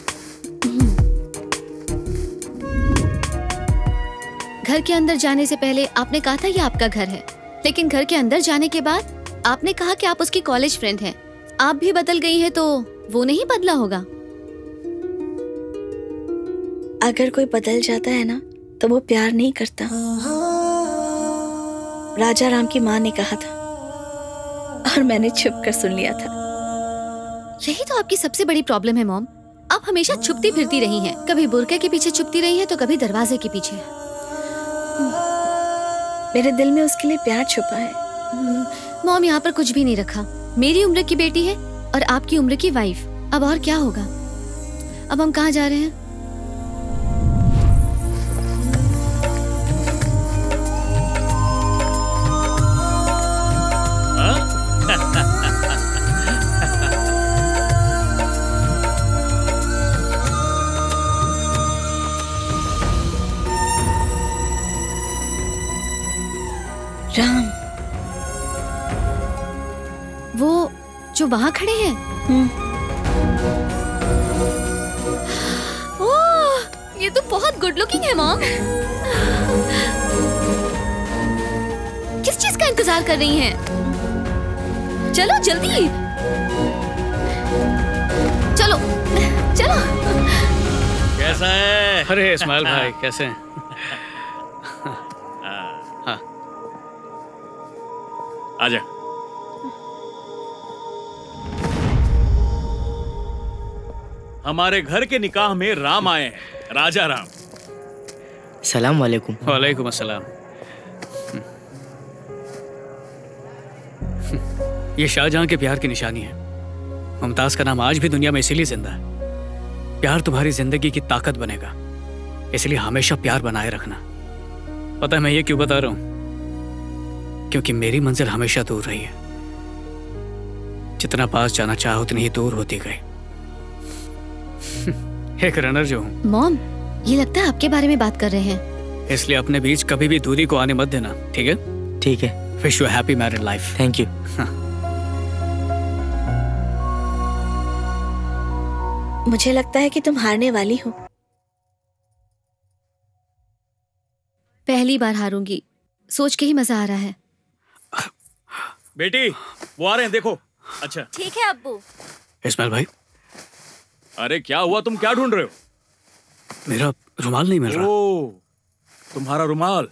घर के अंदर जाने से पहले आपने कहा था ये आपका घर है, लेकिन घर के अंदर जाने के बाद आपने कहा कि आप उसकी कॉलेज फ्रेंड हैं। आप भी बदल गई हैं तो वो नहीं बदला होगा? अगर कोई बदल जाता है ना तो वो प्यार नहीं करता। राजा राम की माँ ने कहा था और मैंने छुप कर सुन लिया था। यही तो आपकी सबसे बड़ी प्रॉब्लम है मॉम, आप हमेशा छुपती फिरती रही हैं। कभी बुर्के के पीछे छुपती रही हैं तो कभी दरवाजे के पीछे। मेरे दिल में उसके लिए प्यार छुपा है। मॉम, यहाँ पर कुछ भी नहीं रखा। मेरी उम्र की बेटी है और आपकी उम्र की वाइफ, अब और क्या होगा? अब हम कहाँ जा रहे हैं? राम, वो जो वहां खड़े हैं। ओह, ये तो बहुत गुड लुकिंग है मॉम। किस चीज का इंतजार कर रही हैं? चलो जल्दी, चलो चलो। कैसा है? अरे इस्माइल भाई कैसे हैं? हाँ आजा। हमारे घर के निकाह में राम आए हैं, राजा राम। सलाम वालेकुम। वालेकुम अस्सलाम। ये शाहजहां के प्यार की निशानी है। मुमताज का नाम आज भी दुनिया में इसीलिए जिंदा है। प्यार तुम्हारी जिंदगी की ताकत बनेगा, इसलिए हमेशा प्यार बनाए रखना। पता है मैं ये क्यों बता रहा हूं? क्योंकि मेरी मंजिल हमेशा दूर रही है। जितना पास जाना चाहा उतनी ही दूर होती गई। एक रनर जो हूं। मॉम, ये लगता है आपके बारे में बात कर रहे हैं। इसलिए अपने बीच कभी भी दूरी को आने मत देना, ठीक है? ठीक है। Wish you happy married life. Thank you. मुझे लगता है कि तुम हारने वाली हो। पहली बार हारूंगी, सोच के ही मजा आ रहा है। बेटी वो आ रहे हैं, देखो। अच्छा ठीक है अब्बू। इस्माइल भाई। अरे क्या हुआ, तुम क्या ढूंढ रहे हो? मेरा रुमाल नहीं मिल रहा। ओ, तुम्हारा रुमाल।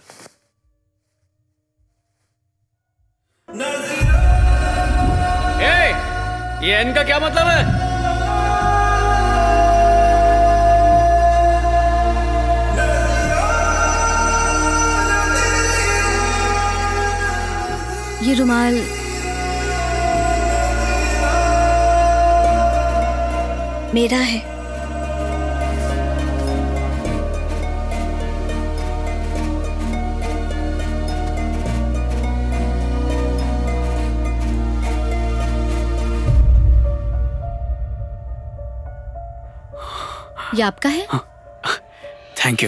ए, ये एन का क्या मतलब है? ये रुमाल मेरा है। ये आपका है? Thank you.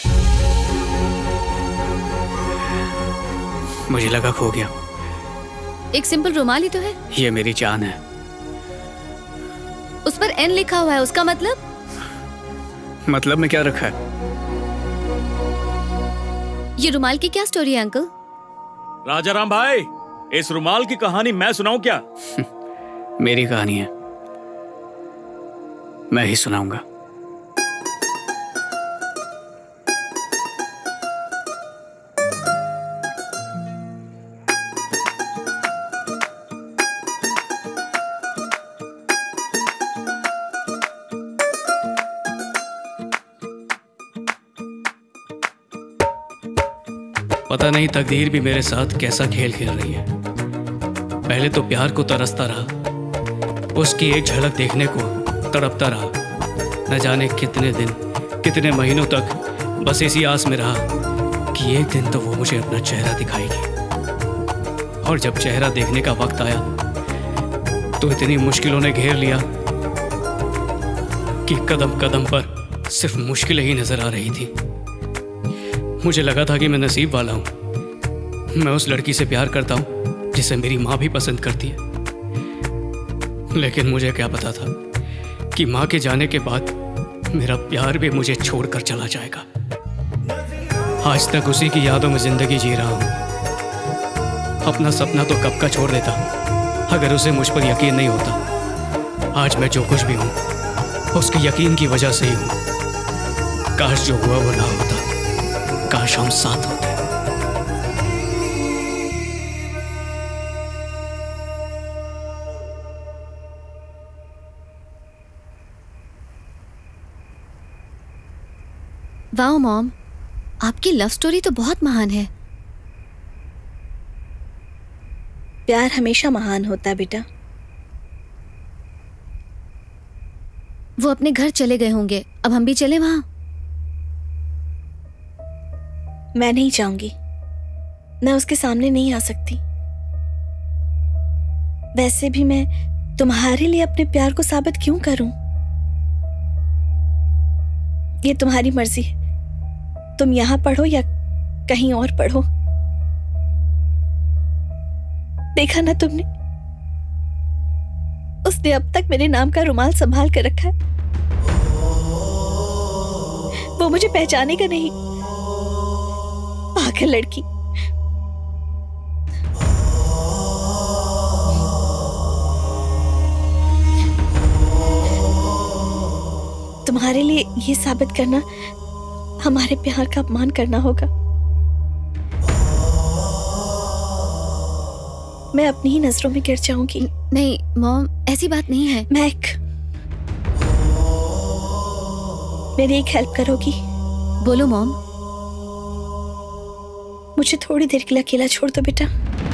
मुझे लगा खो गया। एक सिंपल रुमाल ही तो है। ये मेरी जान है। उस पर एन लिखा हुआ है, उसका मतलब? मतलब में क्या रखा है? ये रुमाल की क्या स्टोरी है अंकल? राजा राम भाई, इस रुमाल की कहानी मैं सुनाऊं क्या? मेरी कहानी है, मैं ही सुनाऊंगा। पता नहीं तकदीर भी मेरे साथ कैसा खेल खेल रही है। पहले तो प्यार को तरसता रहा, उसकी एक झलक देखने को तड़पता रहा। न जाने कितने दिन, कितने महीनों तक बस इसी आस में रहा कि एक दिन तो वो मुझे अपना चेहरा दिखाएगी। और जब चेहरा देखने का वक्त आया तो इतनी मुश्किलों ने घेर लिया कि कदम कदम पर सिर्फ मुश्किलें ही नजर आ रही थी। मुझे लगा था कि मैं नसीब वाला हूं, मैं उस लड़की से प्यार करता हूं जिसे मेरी माँ भी पसंद करती है। लेकिन मुझे क्या पता था कि माँ के जाने के बाद मेरा प्यार भी मुझे छोड़कर चला जाएगा। आज तक उसी की यादों में जिंदगी जी रहा हूं। अपना सपना तो कब का छोड़ देता अगर उसे मुझ पर यकीन नहीं होता। आज मैं जो कुछ भी हूं उसके यकीन की वजह से ही हूं। काश जो हुआ वो ना होता, काश हम साथ होते। वाओ मॉम, आपकी लव स्टोरी तो बहुत महान है। प्यार हमेशा महान होता है बेटा। वो अपने घर चले गए होंगे, अब हम भी चले वहां? मैं नहीं चाहूंगी, मैं उसके सामने नहीं आ सकती। वैसे भी मैं तुम्हारे लिए अपने प्यार को साबित क्यों करूं? ये तुम्हारी मर्जी है, तुम यहां पढ़ो या कहीं और पढ़ो। देखा ना तुमने, उसने अब तक मेरे नाम का रुमाल संभाल कर रखा है। वो मुझे पहचानेगा नहीं, पागल लड़की। तुम्हारे लिए ये साबित करना हमारे प्यार का अपमान करना होगा। मैं अपनी ही नजरों में गिर जाऊंगी। नहीं मॉम, ऐसी बात नहीं है। मैक, मेरी एक हेल्प करोगी? बोलो मॉम। मुझे थोड़ी देर के लिए अकेला छोड़ दो बेटा।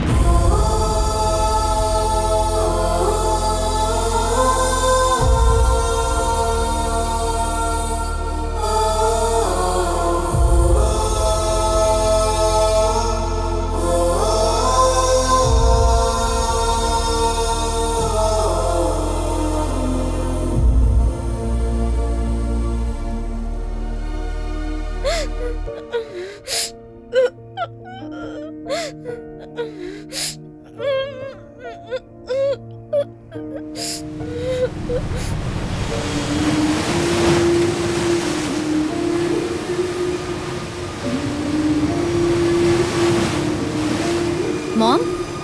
मॉम,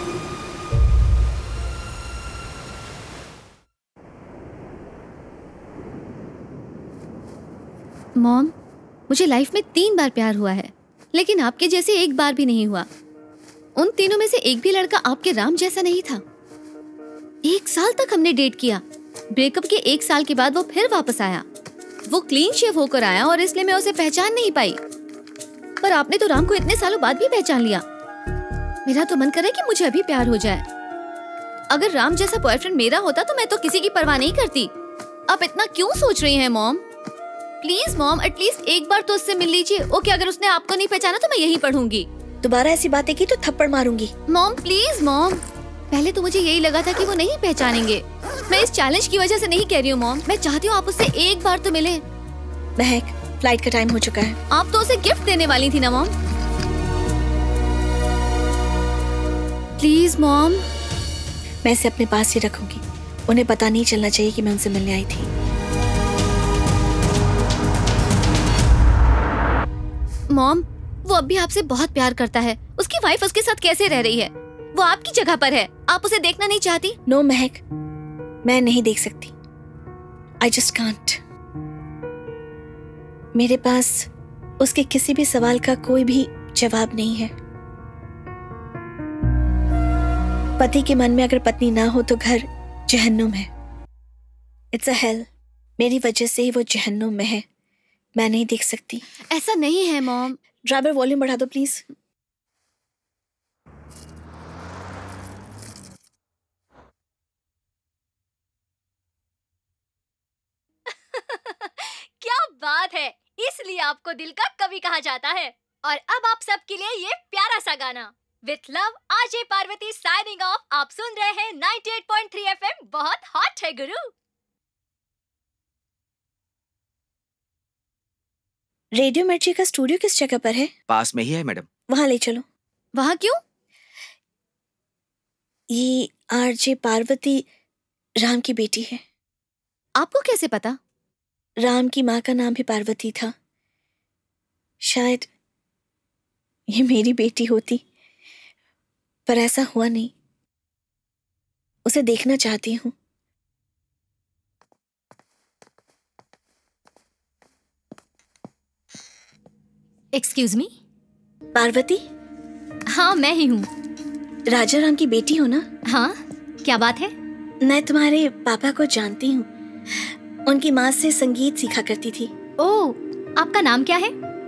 मॉम, मुझे लाइफ में तीन बार प्यार हुआ है, लेकिन आपके जैसे एक बार भी नहीं हुआ। उन तीनों में से एक भी लड़का आपके राम जैसा नहीं था। एक साल तक हमने डेट किया। ब्रेकअप के एक साल के बाद वो फिर वापस आया। वो क्लीन शेव होकर आया और इसलिए मैं उसे पहचान नहीं पाई। पर आपने तो राम को इतने सालों बाद भी पहचान लिया। मेरा तो मन कर रहा है कि मुझे अभी प्यार हो जाए। अगर राम जैसा बॉयफ्रेंड मेरा होता तो मैं तो किसी की परवाह नहीं करती। आप इतना क्यों सोच रही हैं मॉम? प्लीज मॉम, एटलीस्ट एक बार तो उससे मिल लीजिए। ओके, अगर उसने आपको नहीं पहचाना तो मैं यही पढ़ूंगी। दोबारा ऐसी बातें की तो थप्पड़ मारूंगी। मॉम प्लीज मॉम, पहले तो मुझे यही लगा था कि वो नहीं पहचानेंगे। मैं इस चैलेंज की वजह से नहीं कह रही हूँ मॉम। मैं चाहती हूँ आप उससे एक बार तो मिले। महक, फ्लाइट का टाइम हो चुका है। आप तो उसे गिफ्ट देने वाली थी ना मॉम। Please mom. मैं इसे अपने पास ही रखूंगी। उन्हें पता नहीं चलना चाहिए कि मैं उनसे मिलने आई थी। मॉम, वो अब भी आपसे बहुत प्यार करता है। उसकी वाइफ उसके साथ कैसे रह रही है? वो आपकी जगह पर है। आप उसे देखना नहीं चाहती? नो महक, मैं नहीं देख सकती। I just can't. मेरे पास उसके किसी भी सवाल का कोई भी जवाब नहीं है। पति के मन में अगर पत्नी ना हो तो घर जहन्नुम है। It's a hell. मेरी वजह से ही वो जहन्नुम में है। मैं नहीं देख सकती। ऐसा नहीं है मॉम। ड्राइवर, वॉल्यूम बढ़ा दो प्लीज। क्या बात है, इसलिए आपको दिल का कवि कहा जाता है। और अब आप सबके लिए ये प्यारा सा गाना with love RJ Parvati signing off. आप सुन रहे हैं अट्ठानवे पॉइंट तीन एफएम। बहुत हॉट है गुरु। रेडियो मिर्ची का स्टूडियो किस जगह पर है? पास में ही है मैडम। वहां ले चलो। वहां क्यों? ये आरजे पार्वती राम की बेटी है। आपको कैसे पता? राम की माँ का नाम भी पार्वती था। शायद ये मेरी बेटी होती, पर ऐसा हुआ नहीं। उसे देखना चाहती हूँ। Excuse me? पार्वती? हाँ, मैं ही हूँ। राजा राम की बेटी हो ना? हाँ, क्या बात है? मैं तुम्हारे पापा को जानती हूँ। उनकी माँ से संगीत सीखा करती थी। ओह, आपका नाम क्या है?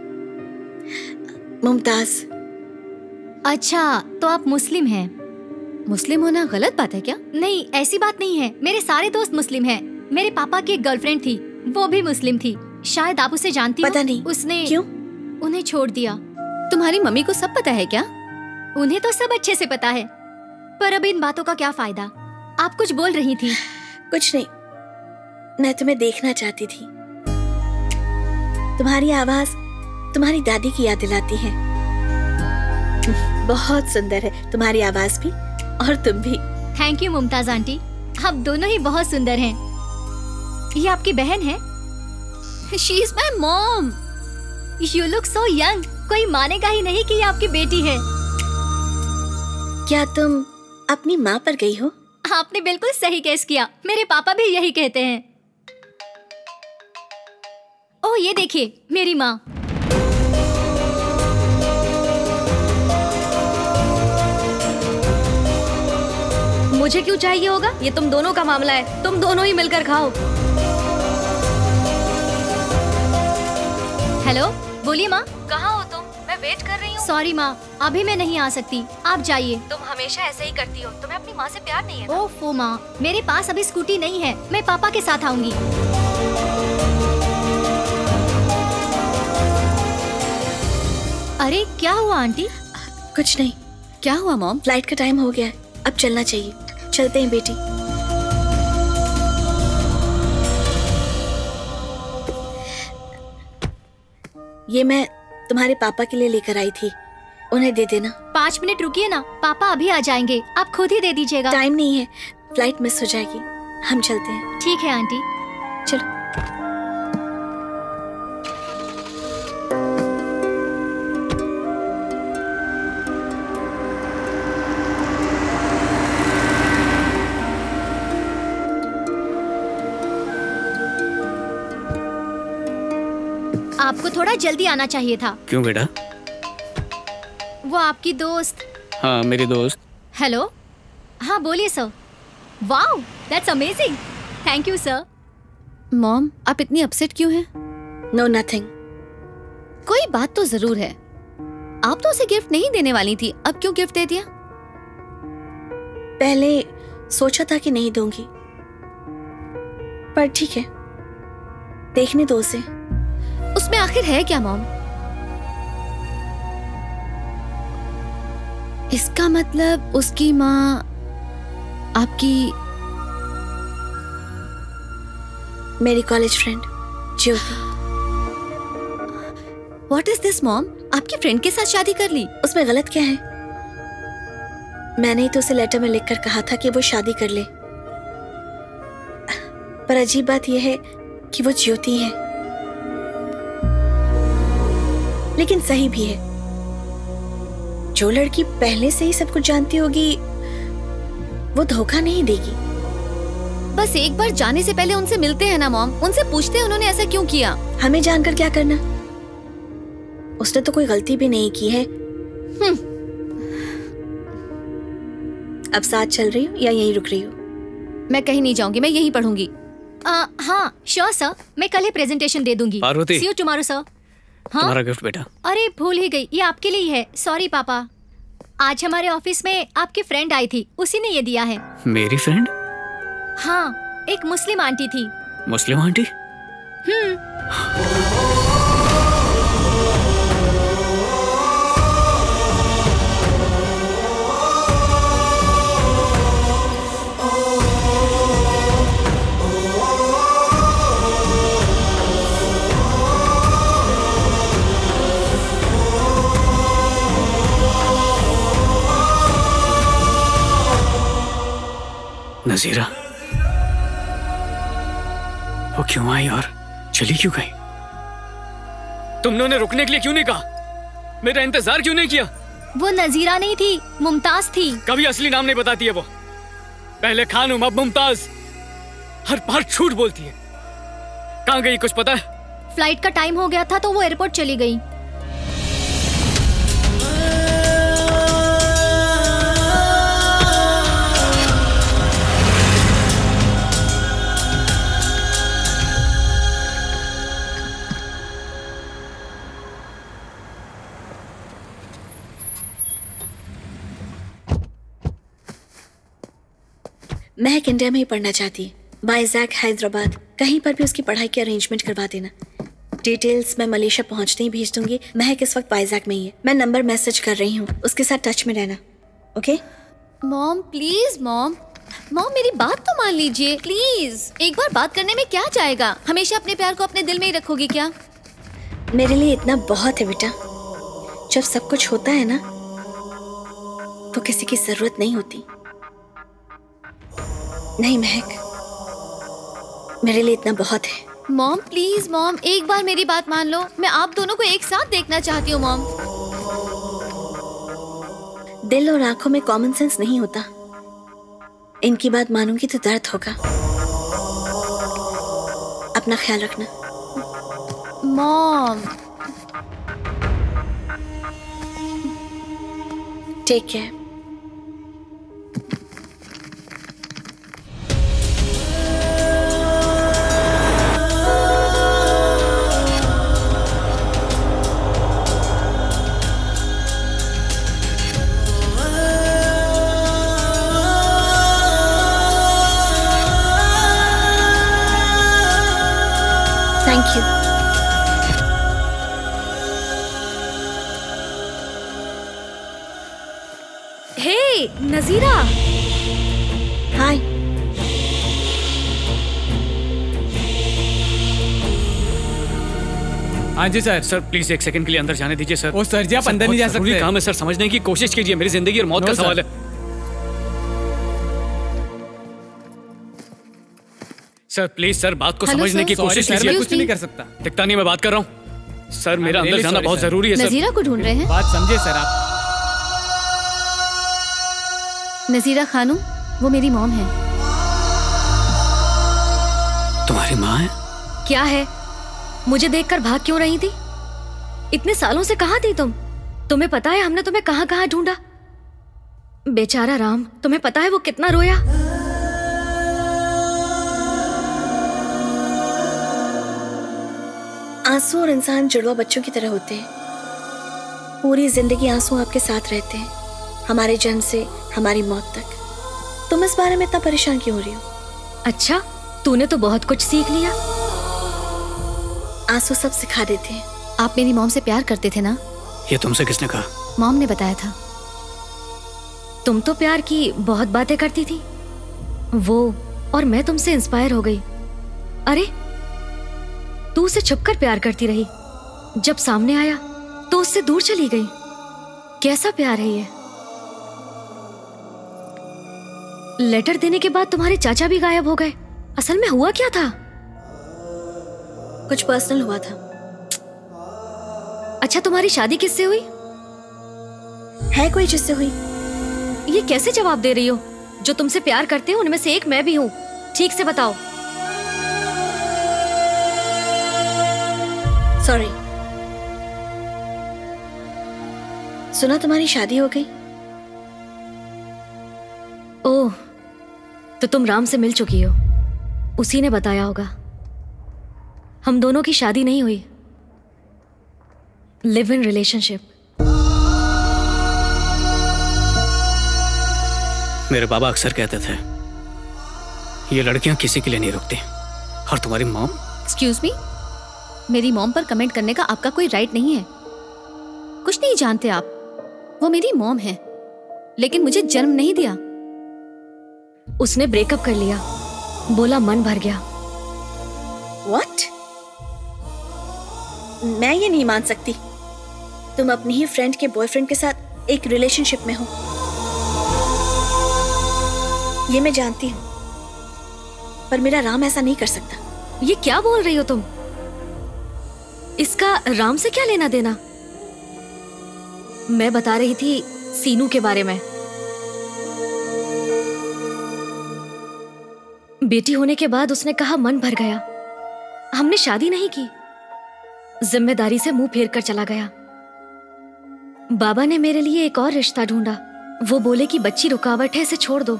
मुमताज। अच्छा, तो आप मुस्लिम हैं। मुस्लिम होना गलत बात है क्या? नहीं, ऐसी बात नहीं है। मेरे सारे दोस्त मुस्लिम हैं। मेरे पापा की एक गर्लफ्रेंड थी, वो भी मुस्लिम थी। शायद आप उसे जानती हो। पता नहीं। उसने क्यों? उन्हें छोड़ दिया। तुम्हारी मम्मी को सब पता है क्या? उन्हें तो सब अच्छे से पता है, पर अब इन बातों का क्या फायदा? आप कुछ बोल रही थी। कुछ नहीं, मैं तुम्हें देखना चाहती थी। तुम्हारी आवाज तुम्हारी दादी की याद दिलाती है। बहुत सुंदर है तुम्हारी आवाज भी, और तुम भी। थैंक यू मुमताज आंटी, आप दोनों ही बहुत सुंदर हैं। ये आपकी बहन है? She is my mom. You look so young. कोई मानेगा ही नहीं कि ये आपकी बेटी है। क्या तुम अपनी माँ पर गई हो? आपने बिल्कुल सही गेस किया। मेरे पापा भी यही कहते हैं। ओह ये देखिए मेरी माँ। मुझे क्यों चाहिए होगा? ये तुम दोनों का मामला है, तुम दोनों ही मिलकर खाओ। हेलो, बोलिए माँ। कहाँ हो तुम? मैं वेट कर रही हूँ। सॉरी माँ, अभी मैं नहीं आ सकती, आप जाइए। तुम हमेशा ऐसे ही करती हो, तुम्हें अपनी माँ से प्यार नहीं है ना? ओफो माँ, मेरे पास अभी स्कूटी नहीं है, मैं पापा के साथ आऊंगी। अरे क्या हुआ आंटी? कुछ नहीं। क्या हुआ मॉम? फ्लाइट का टाइम हो गया है, अब चलना चाहिए। चलते हैं बेटी। ये मैं तुम्हारे पापा के लिए लेकर आई थी, उन्हें दे देना। पाँच मिनट रुकिए ना, पापा अभी आ जाएंगे, आप खुद ही दे दीजिएगा। टाइम नहीं है, फ्लाइट मिस हो जाएगी, हम चलते हैं। ठीक है आंटी, चलो। आपको थोड़ा जल्दी आना चाहिए था। क्यों बेटा? वो आपकी दोस्त। हाँ मेरी दोस्त। हेलो, हाँ बोलिए sir. Wow, that's amazing, thank you sir. Mom, आप इतनी अपसेट क्यों हैं? No nothing. कोई बात तो जरूर है। आप तो उसे गिफ्ट नहीं देने वाली थी, अब क्यों गिफ्ट दे दिया? पहले सोचा था कि नहीं दूंगी, पर ठीक है, देखने दो उसे। उसमें आखिर है क्या मॉम? इसका मतलब उसकी माँ आपकी मेरी college friend Jyoti. What is this mom? आपकी फ्रेंड के साथ शादी कर ली? उसमें गलत क्या है? मैंने ही तो उसे लेटर में लिखकर कहा था कि वो शादी कर ले, पर अजीब बात यह है कि वो ज्योति है, लेकिन सही भी है। जो लड़की पहले से ही सब कुछ जानती होगी वो धोखा नहीं देगी। बस एक बार जाने से पहले उनसे मिलते हैं ना मॉम, उनसे पूछते हैं उन्होंने ऐसा क्यों किया। हमें जानकर क्या करना, उसने तो कोई गलती भी नहीं की है। अब साथ चल रही हो या यहीं रुक रही हो? मैं कहीं नहीं जाऊंगी, मैं यहीं पढ़ूंगी। आ, हाँ श्योर सर, मैं कल ही प्रेजेंटेशन दे दूंगी। Parvati. See you tomorrow sir. हाँ? तुम्हारा गिफ्ट बेटा। अरे भूल ही गई, ये आपके लिए ही है। सॉरी पापा, आज हमारे ऑफिस में आपकी फ्रेंड आई थी, उसी ने ये दिया है। मेरी फ्रेंड? हाँ, एक मुस्लिम आंटी थी। मुस्लिम आंटी? हम्म। नजीरा, वो क्यों आई और चली क्यों गई? तुमने उन्हें रुकने के लिए क्यों नहीं कहा? मेरा इंतजार क्यों नहीं किया? वो नजीरा नहीं थी, मुमताज थी। कभी असली नाम नहीं बताती है वो। पहले खानूम, अब मुमताज। हर बार झूठ बोलती है। कहाँ गई कुछ पता है? फ्लाइट का टाइम हो गया था तो वो एयरपोर्ट चली गई। महक इंडिया में ही पढ़ना चाहती है, वाइजैक हैदराबाद, कहीं पर भी उसकी पढ़ाई की अरेंजमेंट करवा देना। डिटेल्स मैं मलेशिया पहुंचते ही भेज दूंगी। महक इस वक्त वाइजैक में ही है, मैं नंबर मैसेज कर रही हूँ, उसके साथ टच में रहना। Okay mom please, mom mom मेरी बात तो मान लीजिए प्लीज। एक बार बात करने में क्या जाएगा? हमेशा अपने प्यार को अपने दिल में ही रखोगी क्या? मेरे लिए इतना बहुत है बेटा। जब सब कुछ होता है ना तो किसी की जरूरत नहीं होती। नहीं महक, मेरे लिए इतना बहुत है। मॉम प्लीज मॉम, एक बार मेरी बात मान लो। मैं आप दोनों को एक साथ देखना चाहती हूँ मॉम। दिल और आंखों में कॉमन सेंस नहीं होता। इनकी बात मानूंगी तो दर्द होगा। अपना ख्याल रखना। Mom. Take care. Thank you. Hey Nazira. Hi. हाँ जी सर। सर प्लीज एक सेकंड के लिए अंदर जाने दीजिए सर। ओ सर जी, आप अंदर नहीं जा सकते। काम है सर, समझने की कोशिश कीजिए, मेरी जिंदगी और मौत का सवाल है। सर प्लीज सर, बात को समझने की कोशिश कीजिए। मैं कुछ नहीं कर सकता। दिखता नहीं, मैं बात कर रहा हूँ सर। मेरा अंदर जाना बहुत जरूरी है सर। नजीरा को ढूंढ रहे हैं। बात समझे सर आप। नजीरा खानू, वो मेरी मॉम है। तुम्हारी माँ है? क्या है? मुझे देखकर भाग क्यों रही थी? इतने सालों से कहाँ थी तुम? तुम्हें पता है हमने तुम्हें कहाँ कहाँ ढूंढा? बेचारा राम, तुम्हें पता है वो कितना रोया? आंसू और इंसान जुड़वा बच्चों की तरह होते हैं। पूरी जिंदगी आंसू आपके साथ रहते हैं, हमारे जन्म से हमारी मौत तक। तुम इस बारे में इतना परेशान क्यों हो रही हो? अच्छा, तूने तो बहुत कुछ सीख लिया। आंसू सब सिखा देते हैं। आप मेरी मॉम से प्यार करते थे ना? ये तुमसे किसने कहा? मॉम ने बताया था। तुम तो प्यार की बहुत बातें करती थी, वो और मैं तुमसे इंस्पायर हो गई। अरे तू उसे छुपकर प्यार करती रही, जब सामने आया तो उससे दूर चली गई। कैसा प्यार है ये? लेटर देने के बाद तुम्हारे चाचा भी गायब हो गए। असल में हुआ क्या था? कुछ पर्सनल हुआ था। अच्छा, तुम्हारी शादी किससे हुई? है कोई जिससे हुई? ये कैसे जवाब दे रही हो? जो तुमसे प्यार करते हैं उनमें से एक मैं भी हूँ। ठीक से बताओ। सॉरी। सुना तुम्हारी शादी हो गई? ओह, तो तुम राम से मिल चुकी हो। उसी ने बताया होगा। हम दोनों की शादी नहीं हुई, लिव इन रिलेशनशिप। मेरे बाबा अक्सर कहते थे ये लड़कियां किसी के लिए नहीं रुकती। और तुम्हारी मॉम? एक्सक्यूज मी, मेरी मॉम पर कमेंट करने का आपका कोई राइट नहीं है। कुछ नहीं जानते आप। वो मेरी मॉम है, लेकिन मुझे जन्म नहीं दिया। उसने ब्रेकअप कर लिया, बोला मन भर गया। What? मैं ये नहीं मान सकती। तुम अपनी ही फ्रेंड के बॉयफ्रेंड के साथ एक रिलेशनशिप में हो, ये मैं जानती हूँ, पर मेरा राम ऐसा नहीं कर सकता। ये क्या बोल रही हो तुम? इसका राम से क्या लेना देना? मैं बता रही थी सीनू के बारे में। बेटी होने के बाद उसने कहा मन भर गया। हमने शादी नहीं की, जिम्मेदारी से मुंह फेर कर चला गया। बाबा ने मेरे लिए एक और रिश्ता ढूंढा। वो बोले कि बच्ची रुकावट है, इसे छोड़ दो।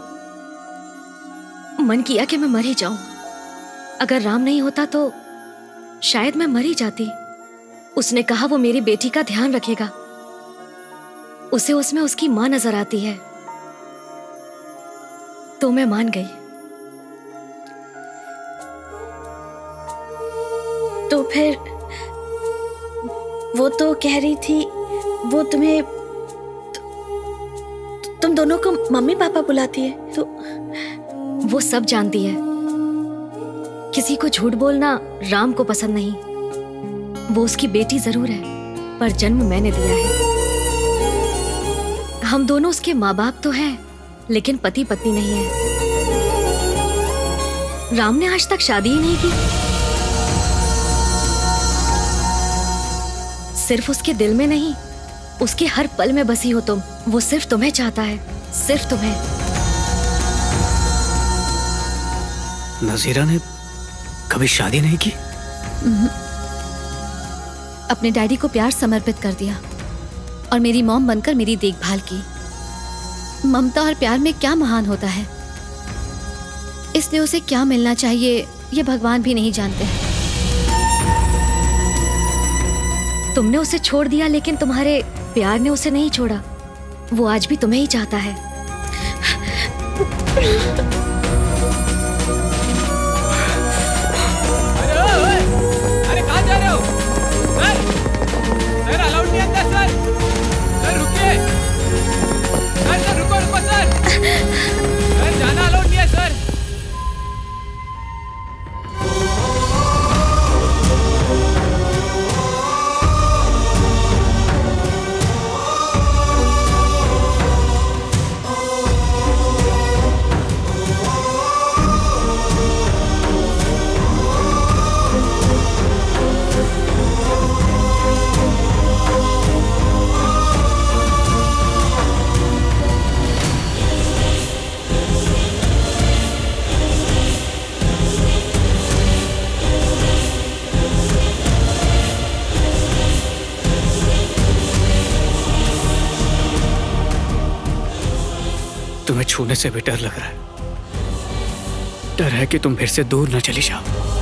मन किया कि मैं मर ही जाऊं। अगर राम नहीं होता तो शायद मैं मर ही जाती। उसने कहा वो मेरी बेटी का ध्यान रखेगा। उसे उसमें उसकी मां नजर आती है, तो मैं मान गई। तो फिर वो तो कह रही थी वो तुम्हें तु, तुम दोनों को मम्मी पापा बुलाती है। तो वो सब जानती है। किसी को झूठ बोलना राम को पसंद नहीं। वो उसकी बेटी जरूर है, पर जन्म मैंने दिया है। हम दोनों उसके माँ बाप तो हैं, लेकिन पति पत्नी नहीं है। राम ने आज तक शादी ही नहीं की। सिर्फ उसके दिल में नहीं, उसके हर पल में बसी हो तुम। वो सिर्फ तुम्हें चाहता है, सिर्फ तुम्हें। नजीरा ने कभी शादी नहीं की? अपने डैडी को प्यार समर्पित कर दिया और मेरी मॉम बनकर मेरी देखभाल की। ममता और प्यार में क्या महान होता है, इसलिए उसे क्या मिलना चाहिए ये भगवान भी नहीं जानते। तुमने उसे छोड़ दिया, लेकिन तुम्हारे प्यार ने उसे नहीं छोड़ा। वो आज भी तुम्हें ही चाहता है। अरे कहाँ जा रहे हो सर? सर अलाउड नहीं अंदर सर। सर रुकिए सर। सर रुको रुको सर। सर जाना अलाउड नहीं है सर। तुम्हें छूने से भी डर लग रहा है। डर है कि तुम फिर से दूर न चली जाओ।